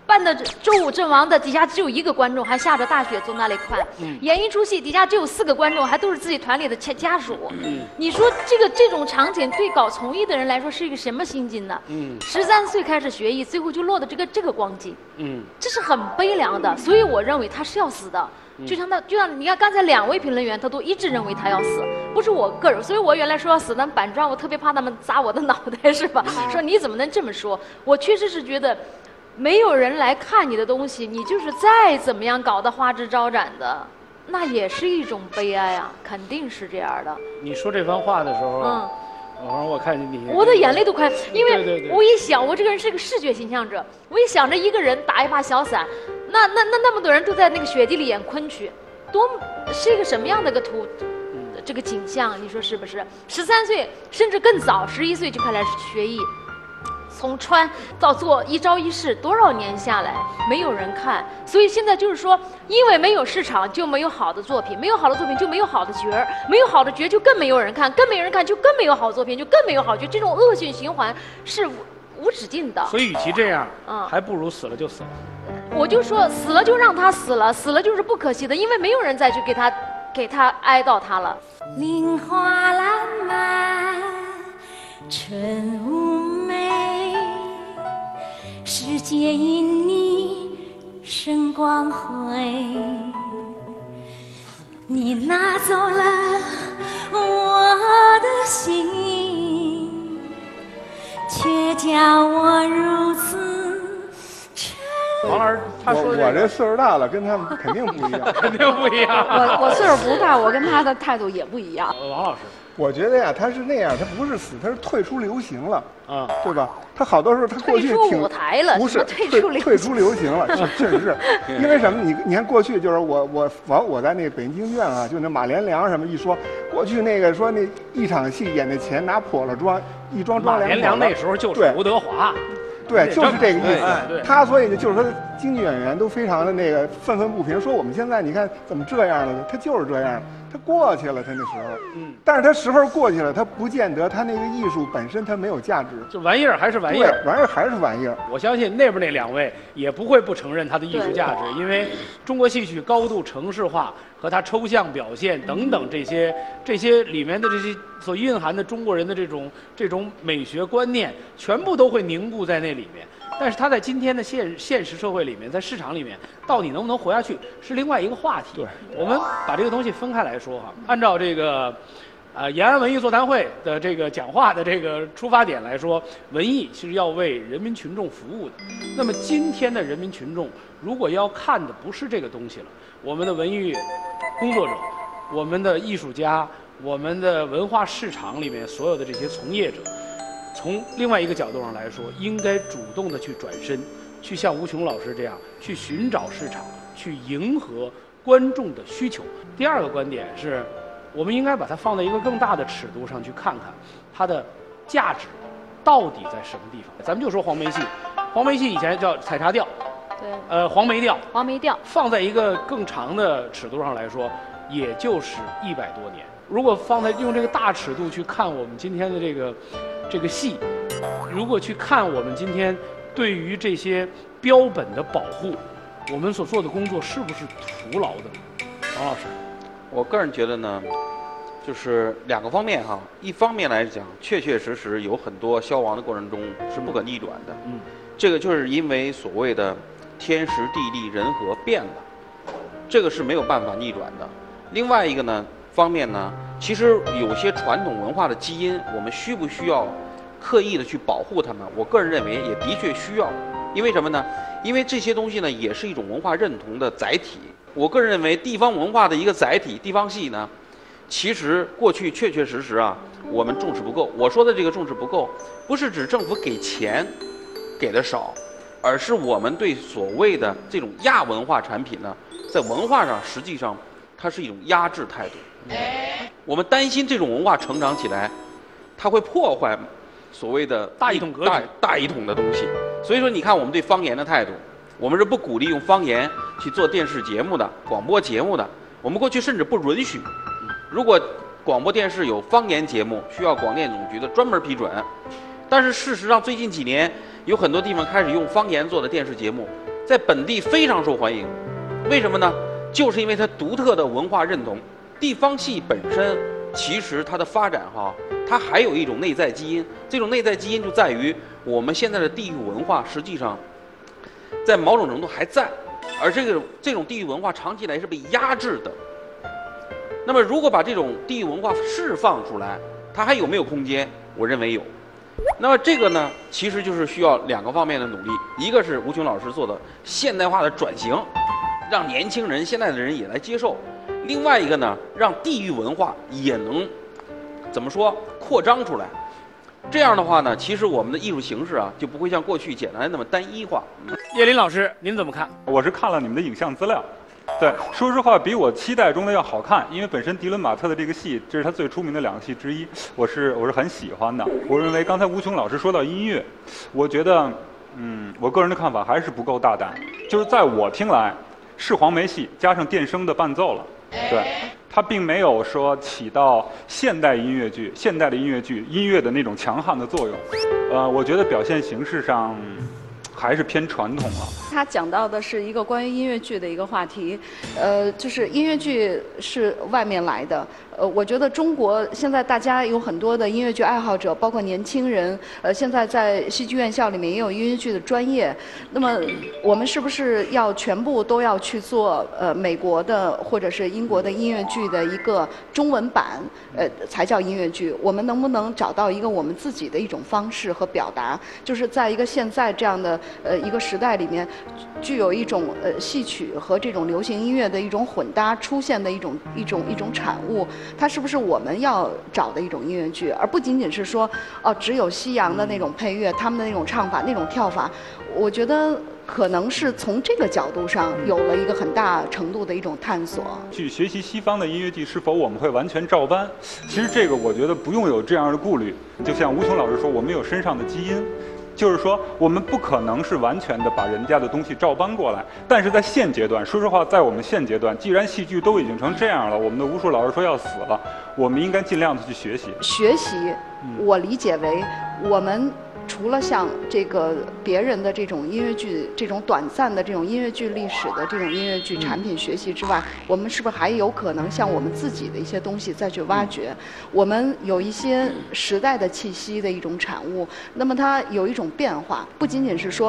办的周武阵亡的底下只有1个观众，还下着大雪从那里看。演一出戏底下只有4个观众，还都是自己团里的家属。你说这种场景对搞从艺的人来说是一个什么心境呢？13岁开始学艺，最后就落到这个光景。这是很悲凉的。所以我认为他是要死的。就像你看刚才2位评论员，他都一致认为他要死，不是我个人。所以我原来说要死，但板砖我特别怕他们砸我的脑袋，是吧？说你怎么能这么说？我确实是觉得。没有人来看你的东西，你就是再怎么样搞得花枝招展的，那也是一种悲哀啊，肯定是这样的。 你说这番话的时候，我看见你， 我的眼泪都快，因为对我一想，我这个人是个视觉形象者，我一想着一个人打一把小伞，那么多人都在那个雪地里演昆曲，是一个什么样的个这个景象？你说是不是？13岁甚至更早，11岁就开始学艺。从穿到做一招一式，多少年下来没有人看，所以现在就是说，因为没有市场，就没有好的作品，没有好的作品就没有好的角儿，没有好的角就更没有人看，更没有人看就更没有好作品，就更没有好角，这种恶性循环是无止境的。 所以与其这样，还不如死了就死了。 我就说死了就让他死了，死了就是不可惜的，因为没有人再去给他哀悼他了。 菱花烂漫，春无美，世界因你生光辉。你拿走了我的心，却叫我如此沉。 王老师，他说我这岁数大了，跟他们肯定不一样， 肯定不一样。 我岁数不大，我跟他的态度也不一样。 王老师。 我觉得呀，他是那样，他不是死，他是退出流行了，对吧？他好多时候他过去退出舞台了， 不是退出流行了，确实是，因为什么？你看过去就是我在那北京京剧院啊，就那马连良什么一说，过去那个说那一场戏演那钱拿破了装一装马连良那时候就是吴德华。 对，就是这个意思。他所以就是说，京剧演员都非常的那个愤愤不平，说我们现在你看怎么这样了呢？他就是这样，他过去了，他那时候。但是他时候过去了，他不见得他那个艺术本身他没有价值。 就玩意儿还是玩意儿， 玩意儿还是玩意儿。 我相信那边那2位也不会不承认他的艺术价值，因为中国戏曲高度程式化和它抽象表现等等这些里面的这些所蕴含的中国人的这种美学观念，全部都会凝固在那里面。但是他在今天的现实社会里面，在市场里面，到底能不能活下去，是另外一个话题。 对， 我们把这个东西分开来说哈。按照这个，延安文艺座谈会的这个讲话的这个出发点来说，文艺是要为人民群众服务的。那么今天的人民群众，如果要看的不是这个东西了，我们的文艺工作者，我们的艺术家，我们的文化市场里面所有的这些从业者。从另外一个角度上来说，应该主动的去转身，去像吴琼老师这样去寻找市场，去迎合观众的需求。第二个观点是，我们应该把它放在一个更大的尺度上去看看它的价值到底在什么地方。咱们就说黄梅戏，黄梅戏以前叫采茶调， 对， 黄梅调， 黄梅调放在一个更长的尺度上来说，也就是100多年。如果放在用这个大尺度去看我们今天的这个戏，如果去看我们今天对于这些标本的保护，我们所做的工作是不是徒劳的？王老师， 我个人觉得呢，就是2个方面哈。一方面来讲，确实有很多消亡的过程中是不可逆转的。这个就是因为所谓的天时地利人和变了，这个是没有办法逆转的。另外一个呢方面呢，其实有些传统文化的基因，我们需不需要刻意的去保护它们？我个人认为也的确需要。因为什么呢？因为这些东西呢，也是一种文化认同的载体。我个人认为，地方文化的一个载体，地方戏呢，其实过去确实啊，我们重视不够。我说的这个重视不够，不是指政府给钱给的少，而是我们对所谓的这种亚文化产品呢，在文化上实际上它是一种压制态度。我们担心这种文化成长起来，它会破坏所谓的大一统格局、 大一统的东西。所以说，你看我们对方言的态度，我们是不鼓励用方言去做电视节目的、广播节目的。我们过去甚至不允许，如果广播电视有方言节目，需要广电总局的专门批准。但是事实上，最近几年有很多地方开始用方言做的电视节目， 在本地非常受欢迎。为什么呢？就是因为它独特的文化认同。地方戏本身其实它的发展它还有一种内在基因。这种内在基因就在于我们现在的地域文化实际上在某种程度还在，而这种地域文化长期以来是被压制的。那么如果把这种地域文化释放出来，它还有没有空间？我认为有。那么这个呢，其实就是需要2个方面的努力，一个是吴琼老师做的现代化的转型，让年轻人、现在的人也来接受；另外一个呢，让地域文化也能怎么说扩张出来。这样的话呢，其实我们的艺术形式就不会像过去简单那么单一化。 叶林老师，您怎么看？ 我是看了你们的影像资料。对，说实话，比我期待中的要好看。因为本身迪伦马特的这个戏，这是他最出名的2个戏之一，我是很喜欢的。我认为刚才吴琼老师说到音乐，我觉得，我个人的看法还是不够大胆。就是在我听来，是黄梅戏加上电声的伴奏了。对，它并没有说起到现代的音乐剧音乐的那种强悍的作用。我觉得表现形式上还是偏传统了。 他讲到的是一个关于音乐剧的一个话题，就是音乐剧是外面来的。我觉得中国现在大家有很多的音乐剧爱好者，包括年轻人，现在在戏剧院校里面也有音乐剧的专业。那么我们是不是要全部都要去做美国的或者是英国的音乐剧的一个中文版，才叫音乐剧？我们能不能找到一个我们自己的一种方式和表达，就是在一个现在这样的一个时代里面，具有一种戏曲和这种流行音乐的一种混搭出现的一种产物。它是不是我们要找的一种音乐剧，而不仅仅是说只有西洋的那种配乐，他们的那种唱法、那种跳法？我觉得可能是从这个角度上有了一个很大程度的一种探索。 去学习西方的音乐剧，是否我们会完全照搬？其实这个我觉得不用有这样的顾虑。就像吴琼老师说，我们有身上的基因。就是说，我们不可能是完全的把人家的东西照搬过来，但是在现阶段，说实话，在我们现阶段，既然戏剧都已经成这样了，我们的吴树老师说要死了，我们应该尽量的去学习。 学习，我理解为我们除了像这个别人的这种音乐剧、这种短暂的这种音乐剧历史的这种音乐剧产品学习之外，我们是不是还有可能像我们自己的一些东西再去挖掘？我们有一些时代的气息的一种产物，那么它有一种变化，不仅仅是说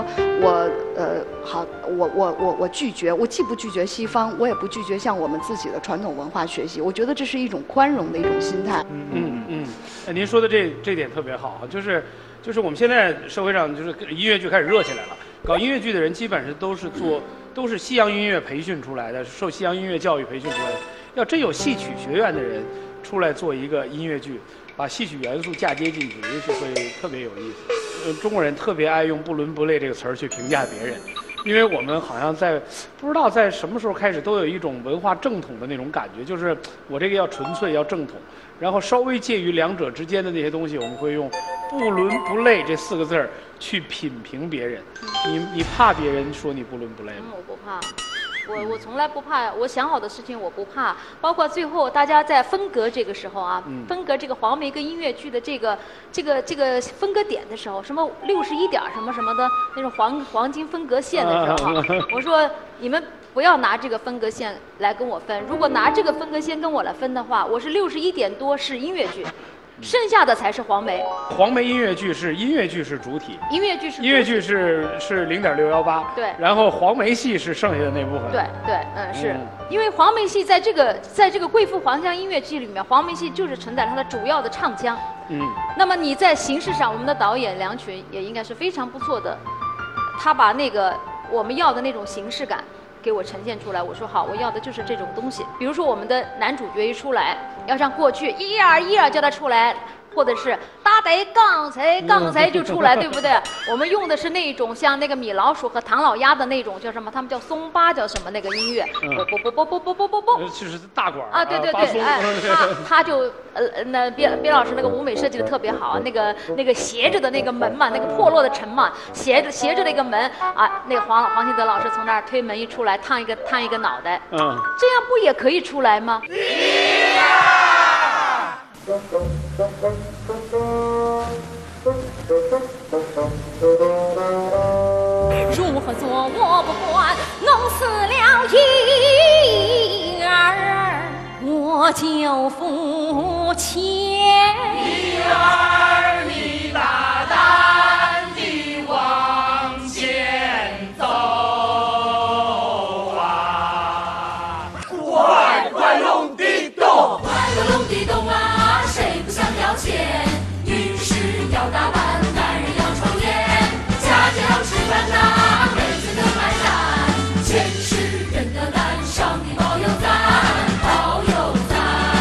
我拒绝，我既不拒绝西方，我也不拒绝向我们自己的传统文化学习。我觉得这是一种宽容的一种心态。 您说的这点特别好，就是我们现在社会上就是音乐剧开始热起来了，搞音乐剧的人基本上都是西洋音乐培训出来的，受西洋音乐教育培训出来的。要真有戏曲学院的人出来做一个音乐剧，把戏曲元素嫁接进去，也许会特别有意思。中国人特别爱用不伦不类这个词儿去评价别人，因为我们好像不知道在什么时候开始都有一种文化正统的那种感觉，就是我这个要纯粹要正统，然后稍微介于2者之间的那些东西，我们会用不伦不类这4个字儿去品评别人。你怕别人说你不伦不类吗？ 我不怕。我从来不怕，我想好的事情我不怕，包括最后大家在分隔这个时候分隔这个黄梅跟音乐剧的这个分隔点的时候，什么61点什么什么的那种黄金分隔线的时候我说你们不要拿这个分隔线来跟我分，如果拿这个分隔线跟我来分的话，我是61点多是音乐剧。剩下的才是黄梅。 黄梅音乐剧是主体， 音乐剧是 0.618， 对， 然后黄梅戏是剩下的那部分。 对，是因为黄梅戏在这个贵妇黄腔音乐剧里面，黄梅戏就是承载它的主要的唱腔。那么你在形式上，我们的导演梁群也应该是非常不错的，他把那个我们要的那种形式感给我呈现出来。我说好，我要的就是这种东西。比如说我们的男主角一出来，要像过去一二叫他出来，或者是搭得杠才就出来，对不对？我们用的是那种像那个米老鼠和唐老鸭的那种叫什么？他们叫松巴，叫什么那个音乐？ 就是大管啊，对，他就那边老师那个舞美设计的特别好，那个斜着的那个门嘛，那个破落的城嘛，斜着的一个门啊，那个黄信德老师从那儿推门一出来，烫一个脑袋，这样不也可以出来吗？ 说我们很做我不管，弄死了婴儿我就付钱。 女儿，你大胆地往前走啊！快快隆地咚， 快快隆地咚啊！谁不想要钱？女士要打扮，男人要抽烟，家家要吃饭呐，每次都买单。钱是人的胆，上帝保佑咱，保佑咱。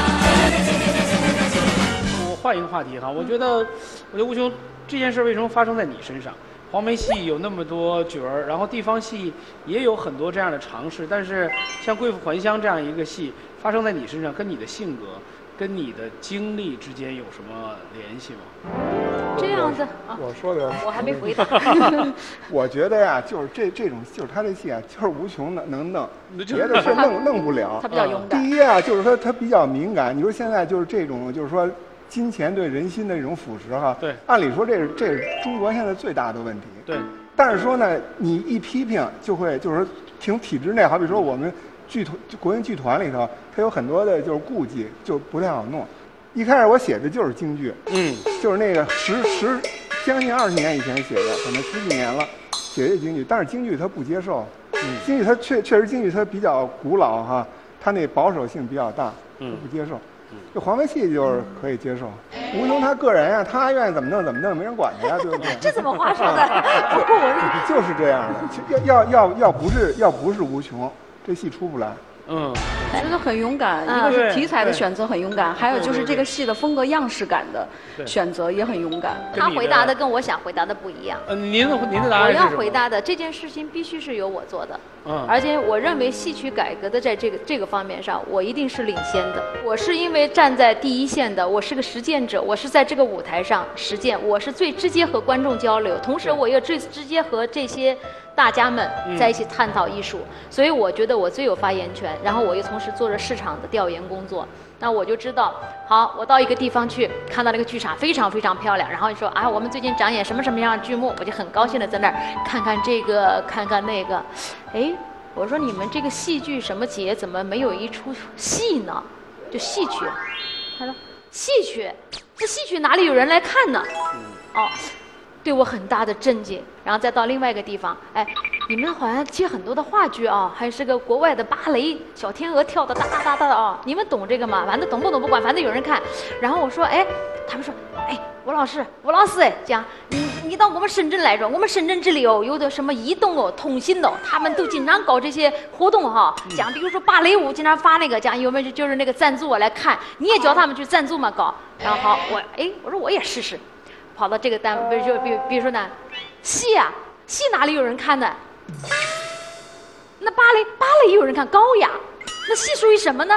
我换一个话题哈，我觉得吴琼这件事为什么发生在你身上？黄梅戏有那么多角儿，然后地方戏也有很多这样的尝试，但是像《贵妇还乡》这样一个戏发生在你身上，跟你的性格、跟你的经历之间有什么联系吗？ 这样子， 我说的， 我还没回答。 我觉得呀，就是这种，就是他这戏啊，就是无穷能弄，别的是弄不了。 他比较勇敢。 第一啊，就是说他比较敏感。你说现在就是这种，就是说金钱对人心的这种腐蚀哈。 对。 按理说这是中国现在最大的问题。 对。 但是说呢，你一批评就会就是说从体制内，好比说我们剧团国营剧团里头，它有很多的就是顾忌，就不太好弄。一开始我写的就是京剧，就是那个将近20年以前写的，可能10几年了，写的京剧，但是京剧它不接受，京剧它确实京剧它比较古老哈，它那保守性比较大，不接受。这黄梅戏就是可以接受，吴琼他个人呀，他愿意怎么弄怎么弄，没人管他呀，对不对？ 这怎么话说的？ 就是这样的，要不是吴琼，这戏出不来。 觉得很勇敢，一个是题材的选择很勇敢，还有就是这个戏的风格样式感的选择也很勇敢。 他回答的跟我想回答的不一样。 您的答案是什么？ 我要回答的这件事情必须是由我做的。而且我认为戏曲改革的在这个方面上，我一定是领先的。我是因为站在第一线的，我是个实践者，我是在这个舞台上实践，我是最直接和观众交流，同时我又最直接和这些大家们在一起探讨艺术，所以我觉得我最有发言权。然后我又同时做着市场的调研工作，那我就知道，好，我到一个地方去，看到那个剧场非常非常漂亮，然后就说啊，我们最近展演什么什么样的剧目，我就很高兴的在那儿看看这个，看看那个，哎，我说你们这个戏剧什么节怎么没有一出戏呢？就戏曲，他说戏曲，这戏曲哪里有人来看呢？哦。对我很大的震惊，然后再到另外一个地方，哎，你们好像接很多的话剧啊，还是个国外的芭蕾，小天鹅跳的哒哒哒哒的啊，你们懂这个吗？反正懂不懂不管，反正有人看。然后我说，哎，他们说，哎，吴老师，哎，讲你到我们深圳来着，我们深圳这里哦，有的什么移动哦、通信的，他们都经常搞这些活动哈，讲比如说芭蕾舞经常发那个，讲有没有就是那个赞助我来看，你也叫他们去赞助嘛搞。然后好，我说我也试试。跑到这个单位，比如说呢，戏啊，戏哪里有人看呢？那芭蕾也有人看，高雅，那戏属于什么呢？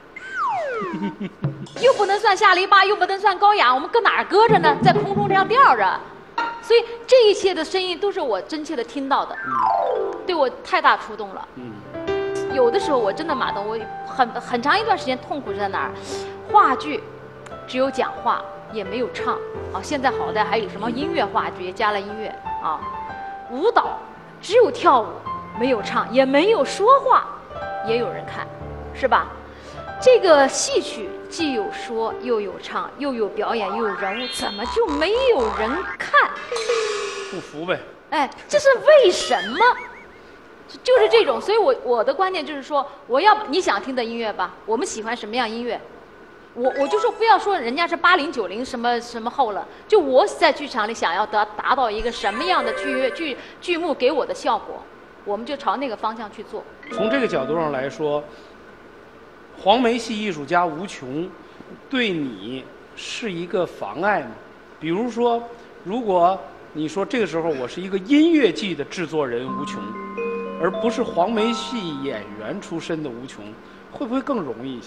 又不能算下篱笆，又不能算高雅，我们搁哪儿搁着呢？在空中这样吊着，所以这一切的声音都是我真切的听到的，对我太大触动了。有的时候我真的马东，我很长一段时间痛苦在哪儿？话剧只有讲话。也没有唱啊，现在好歹还有什么音乐话剧，也加了音乐啊。舞蹈只有跳舞，没有唱，也没有说话，也有人看，是吧？这个戏曲既有说，又有唱，又有表演，又有人物，怎么就没有人看？ 不服呗。 哎，这是为什么？就是这种，所以我的观点就是说，你想听的音乐吧，我们喜欢什么样音乐？我就说不要说人家是80、90什么后了，就我在剧场里想要达到一个什么样的剧目给我的效果，我们就朝那个方向去做。 从这个角度上来说，黄梅戏艺术家吴琼对你是一个妨碍吗？比如说，如果你说这个时候我是一个音乐剧的制作人吴琼，而不是黄梅戏演员出身的吴琼，会不会更容易一些？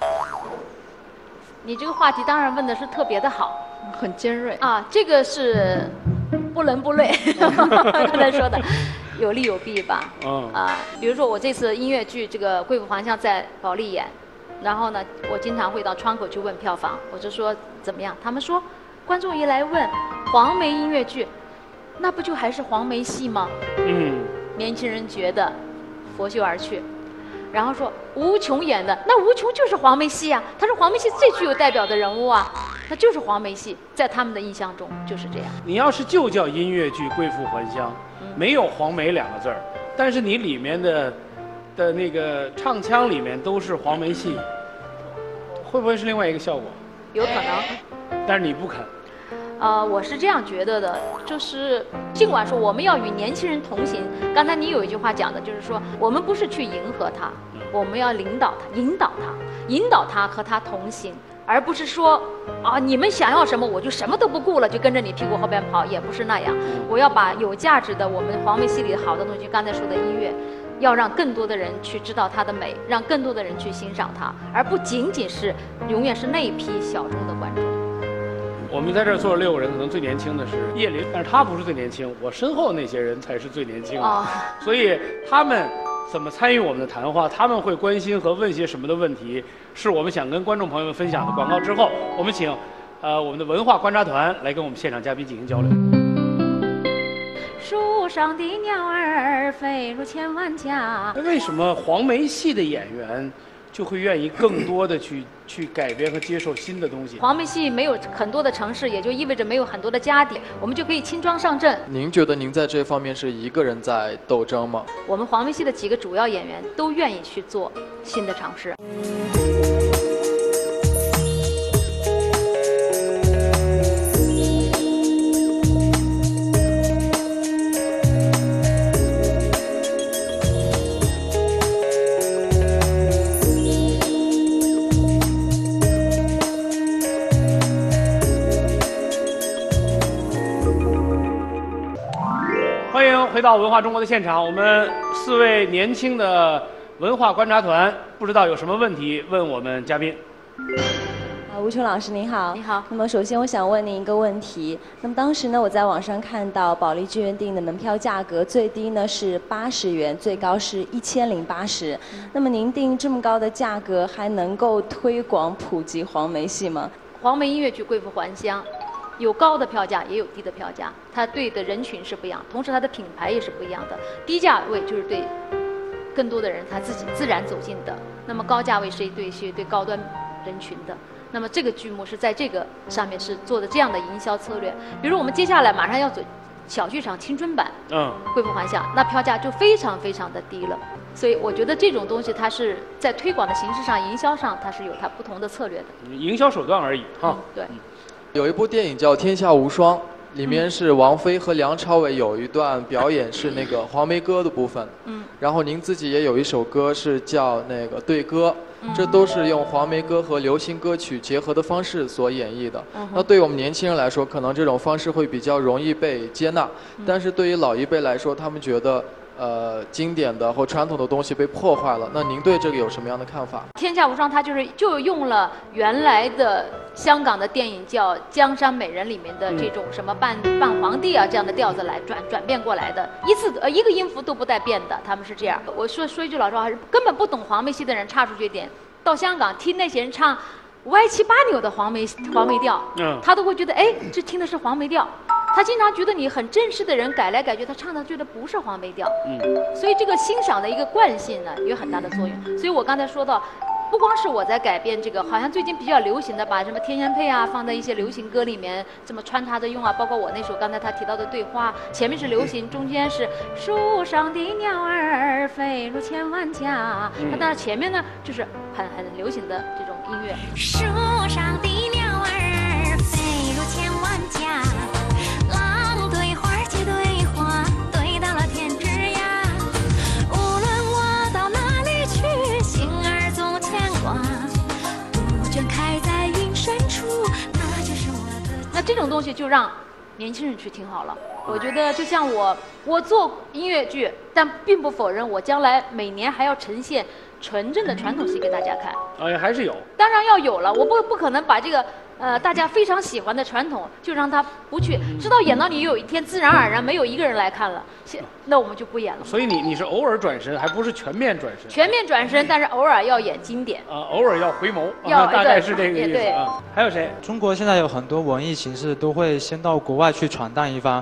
你这个话题当然问的是特别的好， 很尖锐啊，这个是不伦不类，刚才说的有利有弊吧。比如说我这次音乐剧这个《贵妇还乡》在保利演，然后呢，我经常会到窗口去问票房，我就说怎么样，他们说观众一来问黄梅音乐剧，那不就还是黄梅戏吗？ 年轻人觉得拂袖而去。然后说吴琼演的，那吴琼就是黄梅戏啊，她是黄梅戏最具有代表的人物啊，那就是黄梅戏，在他们的印象中就是这样。 你要是就叫音乐剧《贵妇还乡》，没有黄梅2个字儿，但是你里面的那个唱腔里面都是黄梅戏，会不会是另外一个效果？ 有可能， 但是你不肯。 我是这样觉得的，就是尽管说我们要与年轻人同行，刚才你有一句话讲的，就是说我们不是去迎合他，我们要领导他、引导他和他同行，而不是说啊你们想要什么我就什么都不顾了，就跟着你屁股后边跑，也不是那样。我要把有价值的我们黄梅戏里好的东西，刚才说的音乐，要让更多的人去知道它的美，让更多的人去欣赏它，而不仅仅是永远是那一批小众的观众。 我们在这儿坐着6个人，可能最年轻的是叶琳，但是他不是最年轻，我身后那些人才是最年轻的。所以他们怎么参与我们的谈话，他们会关心和问些什么的问题，是我们想跟观众朋友们分享的。广告之后，我们请我们的文化观察团来跟我们现场嘉宾进行交流。 树上的鸟儿飞入千万家。 为什么黄梅戏的演员就会愿意更多的去改编和接受新的东西？ 黄梅戏没有很多的城市，也就意味着没有很多的家底，我们就可以轻装上阵。 您觉得您在这方面是一个人在斗争吗？ 我们黄梅戏的几个主要演员都愿意去做新的尝试。 欢迎回到文化中国的现场，我们4位年轻的文化观察团，不知道有什么问题问我们嘉宾。 吴琼老师您好。 你好。 那么首先我想问您一个问题。那么当时呢，我在网上看到保利剧院定的门票价格最低呢是80元，最高是1080。那么您定这么高的价格，还能够推广普及黄梅戏吗？ 黄梅音乐剧《贵妇还乡》。有高的票价，也有低的票价，它对的人群是不一样，同时它的品牌也是不一样的。低价位就是对更多的人他自己自然走进的，那么高价位是对高端人群的。那么这个剧目是在这个上面是做的这样的营销策略。比如我们接下来马上要走小剧场青春版，贵妇还乡，那票价就非常非常的低了。所以我觉得这种东西它是在推广的形式上、营销上，它是有它不同的策略的。 营销手段而已哈。 对。 有一部电影叫《天下无双》，里面是王菲和梁朝伟有一段表演是那个黄梅歌的部分。然后您自己也有一首歌是叫那个对歌，这都是用黄梅歌和流行歌曲结合的方式所演绎的。那对于我们年轻人来说，可能这种方式会比较容易被接纳，但是对于老一辈来说，他们觉得经典的或传统的东西被破坏了。那您对这个有什么样的看法？ 天下无双，它就用了原来的香港的电影叫《江山美人》里面的这种什么扮皇帝啊这样的调子来转变过来的，一个音符都不带变的，他们是这样。我说一句老实话，还是根本不懂黄梅戏的人插出去一点，到香港听那些人唱歪七八扭的黄梅调，他都会觉得哎，这听的是黄梅调。他经常觉得你很正式的人改来改去，他唱的觉得不是黄梅调。所以这个欣赏的一个惯性呢，有很大的作用。所以我刚才说到，不光是我在改变这个，好像最近比较流行的，把什么天仙配啊放在一些流行歌里面，这么穿插着用啊。包括我那首刚才他提到的对话，前面是流行，中间是树上的鸟儿飞入千万家。那当然前面呢就是很流行的这种音乐。 树上的鸟儿飞入千万家。郎对花儿结对花，对到了天之涯。无论我到哪里去，心儿总牵挂。杜鹃开在云深处，那就是我的。 那这种东西就让年轻人去听好了。我觉得就像我做音乐剧，但并不否认我将来每年还要呈现纯正的传统戏给大家看。 还是有。 当然要有了，我不可能把这个。大家非常喜欢的传统，就让他不去，直到演到你有一天自然而然没有一个人来看了，那我们就不演了。 所以你是偶尔转身，还不是全面转身。 全面转身，但是偶尔要演经典。 偶尔要回眸，大概是这个意思啊。还有谁？ 中国现在有很多文艺形式都会先到国外去闯荡一番，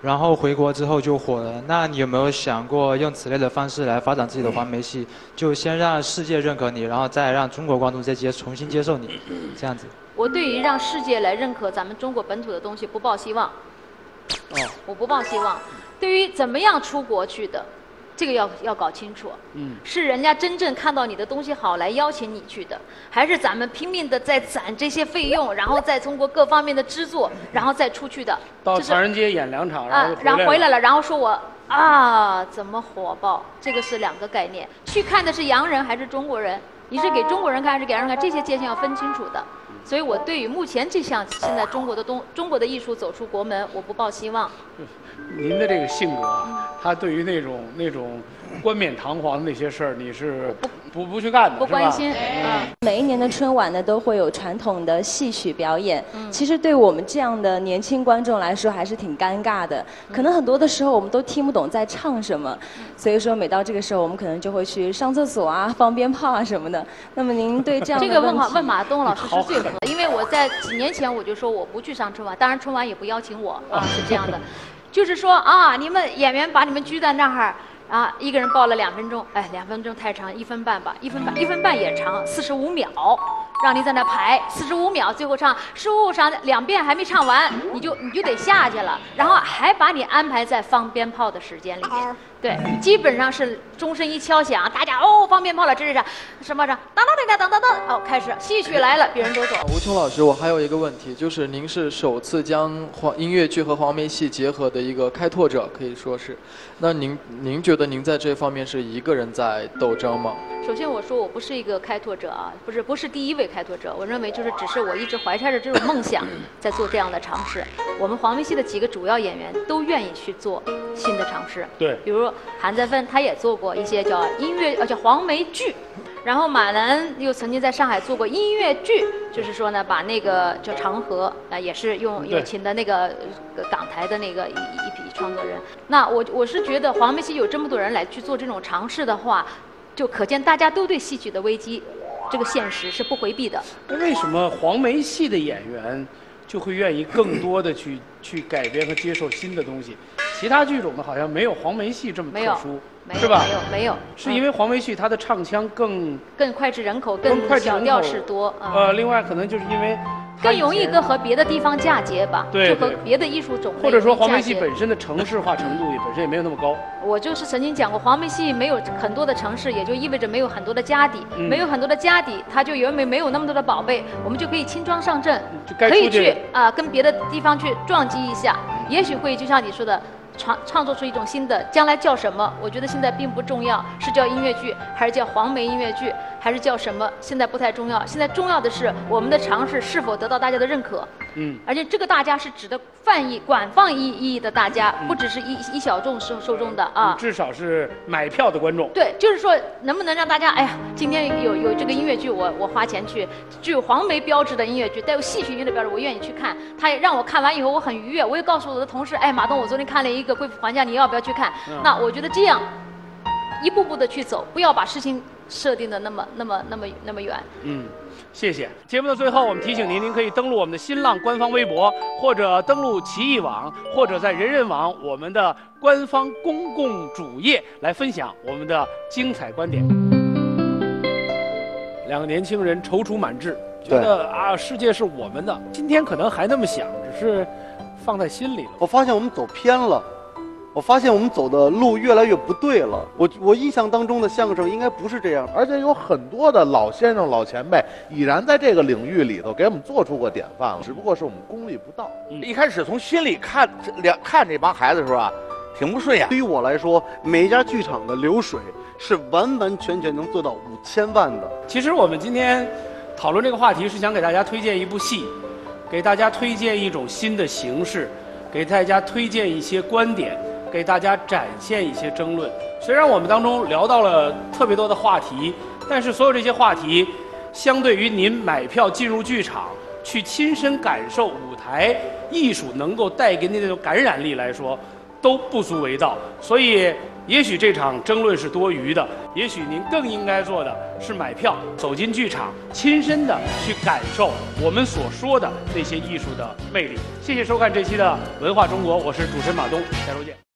然后回国之后就火了。那你有没有想过用此类的方式来发展自己的黄梅戏？就先让世界认可你，然后再让中国观众再重新接受你，这样子。 我对于让世界来认可咱们中国本土的东西不抱希望。我不抱希望。对于怎么样出国去的，这个要搞清楚。是人家真正看到你的东西好来邀请你去的，还是咱们拼命的在攒这些费用，然后再通过各方面的制作，然后再出去的？ 到唐人街演2场， 然后回来了，然后说我怎么火爆？这个是2个概念。去看的是洋人还是中国人？你是给中国人看还是给洋人看？这些界限要分清楚的。所以我对于目前这项现在中国的艺术走出国门，我不抱希望。 您的这个性格啊，他对于那种冠冕堂皇的那些事儿，你是不去干的， 不关心。 每一年的春晚呢，都会有传统的戏曲表演。其实对我们这样的年轻观众来说，还是挺尴尬的。可能很多的时候我们都听不懂在唱什么，所以说每到这个时候，我们可能就会去上厕所啊、放鞭炮啊什么的。那么您对这样的这个问马东老师是最合适，因为我在几年前我就说我不去上春晚，当然春晚也不邀请我是这样的。就是说你们演员把你们拘在那儿一个人报了2分钟，2分钟太长，1分半吧，1分半也长，45秒，让你在那排45秒，最后唱15上2遍还没唱完，你就得下去了，然后还把你安排在放鞭炮的时间里面。对，基本上是钟声一敲响，大家放鞭炮了，这是什么？当开始戏曲来了，别人都走。 吴琼老师，我还有一个问题，就是您是首次将音乐剧和黄梅戏结合的一个开拓者，可以说是。那您觉得您在这方面是一个人在斗争吗？ 首先我说我不是一个开拓者不是第一位开拓者，我认为只是我一直怀揣着这种梦想在做这样的尝试。我们黄梅戏的几个主要演员都愿意去做新的尝试。 对， 比如韩再芬，他也做过一些叫黄梅剧。然后马南又曾经在上海做过音乐剧，就是说呢，把那个叫长河也是用请的那个港台的那个一批创作人。那我是觉得黄梅戏有这么多人来去做这种尝试的话，就可见大家都对戏曲的危机这个现实是不回避的。 那为什么黄梅戏的演员就会愿意更多的去改编和接受新的东西？其他剧种呢，好像没有黄梅戏这么特殊。是吧？ 没有， 是因为黄梅戏它的唱腔更脍炙人口，更小调式多。 另外可能就是因为更容易和别的地方嫁接吧，就和别的艺术种类或者说黄梅戏本身的城市化程度本身也没有那么高。 我就是曾经讲过，黄梅戏没有很多的城市，也就意味着没有很多的家底，没有很多的家底，它就没有那么多的宝贝，我们就可以轻装上阵，可以去跟别的地方去撞击一下，也许会就像你说的。创作出一种新的，将来叫什么？我觉得现在并不重要，是叫音乐剧，还是叫黄梅音乐剧，还是叫什么？现在不太重要。现在重要的是我们的尝试是否得到大家的认可。而且这个大家是指的广泛意义的大家，不只是一小众受众的至少是买票的观众。 对，就是说能不能让大家，今天有这个音乐剧，我花钱去，具有黄梅标志的音乐剧，带有戏曲音乐的标志，我愿意去看。他也让我看完以后我很愉悦，我也告诉我的同事，马东，我昨天看了一个《贵妇还价》，你要不要去看？那我觉得这样一步步的去走，不要把事情设定的那么远。 谢谢。节目的最后，我们提醒您，您可以登录我们的新浪官方微博，或者登录奇艺网，或者在人人网我们的官方公共主页来分享我们的精彩观点。2个年轻人踌躇满志，觉得世界是我们的。今天可能还那么想，只是放在心里了。 我发现我们走偏了。我发现我们走的路越来越不对了。我印象当中的相声应该不是这样， 而且有很多的老先生、老前辈已然在这个领域里头给我们做出过典范了，只不过是我们功力不到。 一开始从心里看这帮孩子的时候挺不顺眼。 对于我来说，每一家剧场的流水是完完全全能做到5000万的。 其实我们今天讨论这个话题，是想给大家推荐一部戏，给大家推荐一种新的形式，给大家推荐一些观点，给大家展现一些争论。虽然我们当中聊到了特别多的话题，但是所有这些话题，相对于您买票进入剧场去亲身感受舞台艺术能够带给您的那种感染力来说， 都不足为道。所以，也许这场争论是多余的，也许您更应该做的是买票走进剧场，亲身的去感受我们所说的那些艺术的魅力。谢谢收看这期的《文化中国》，我是主持人马东，下周见。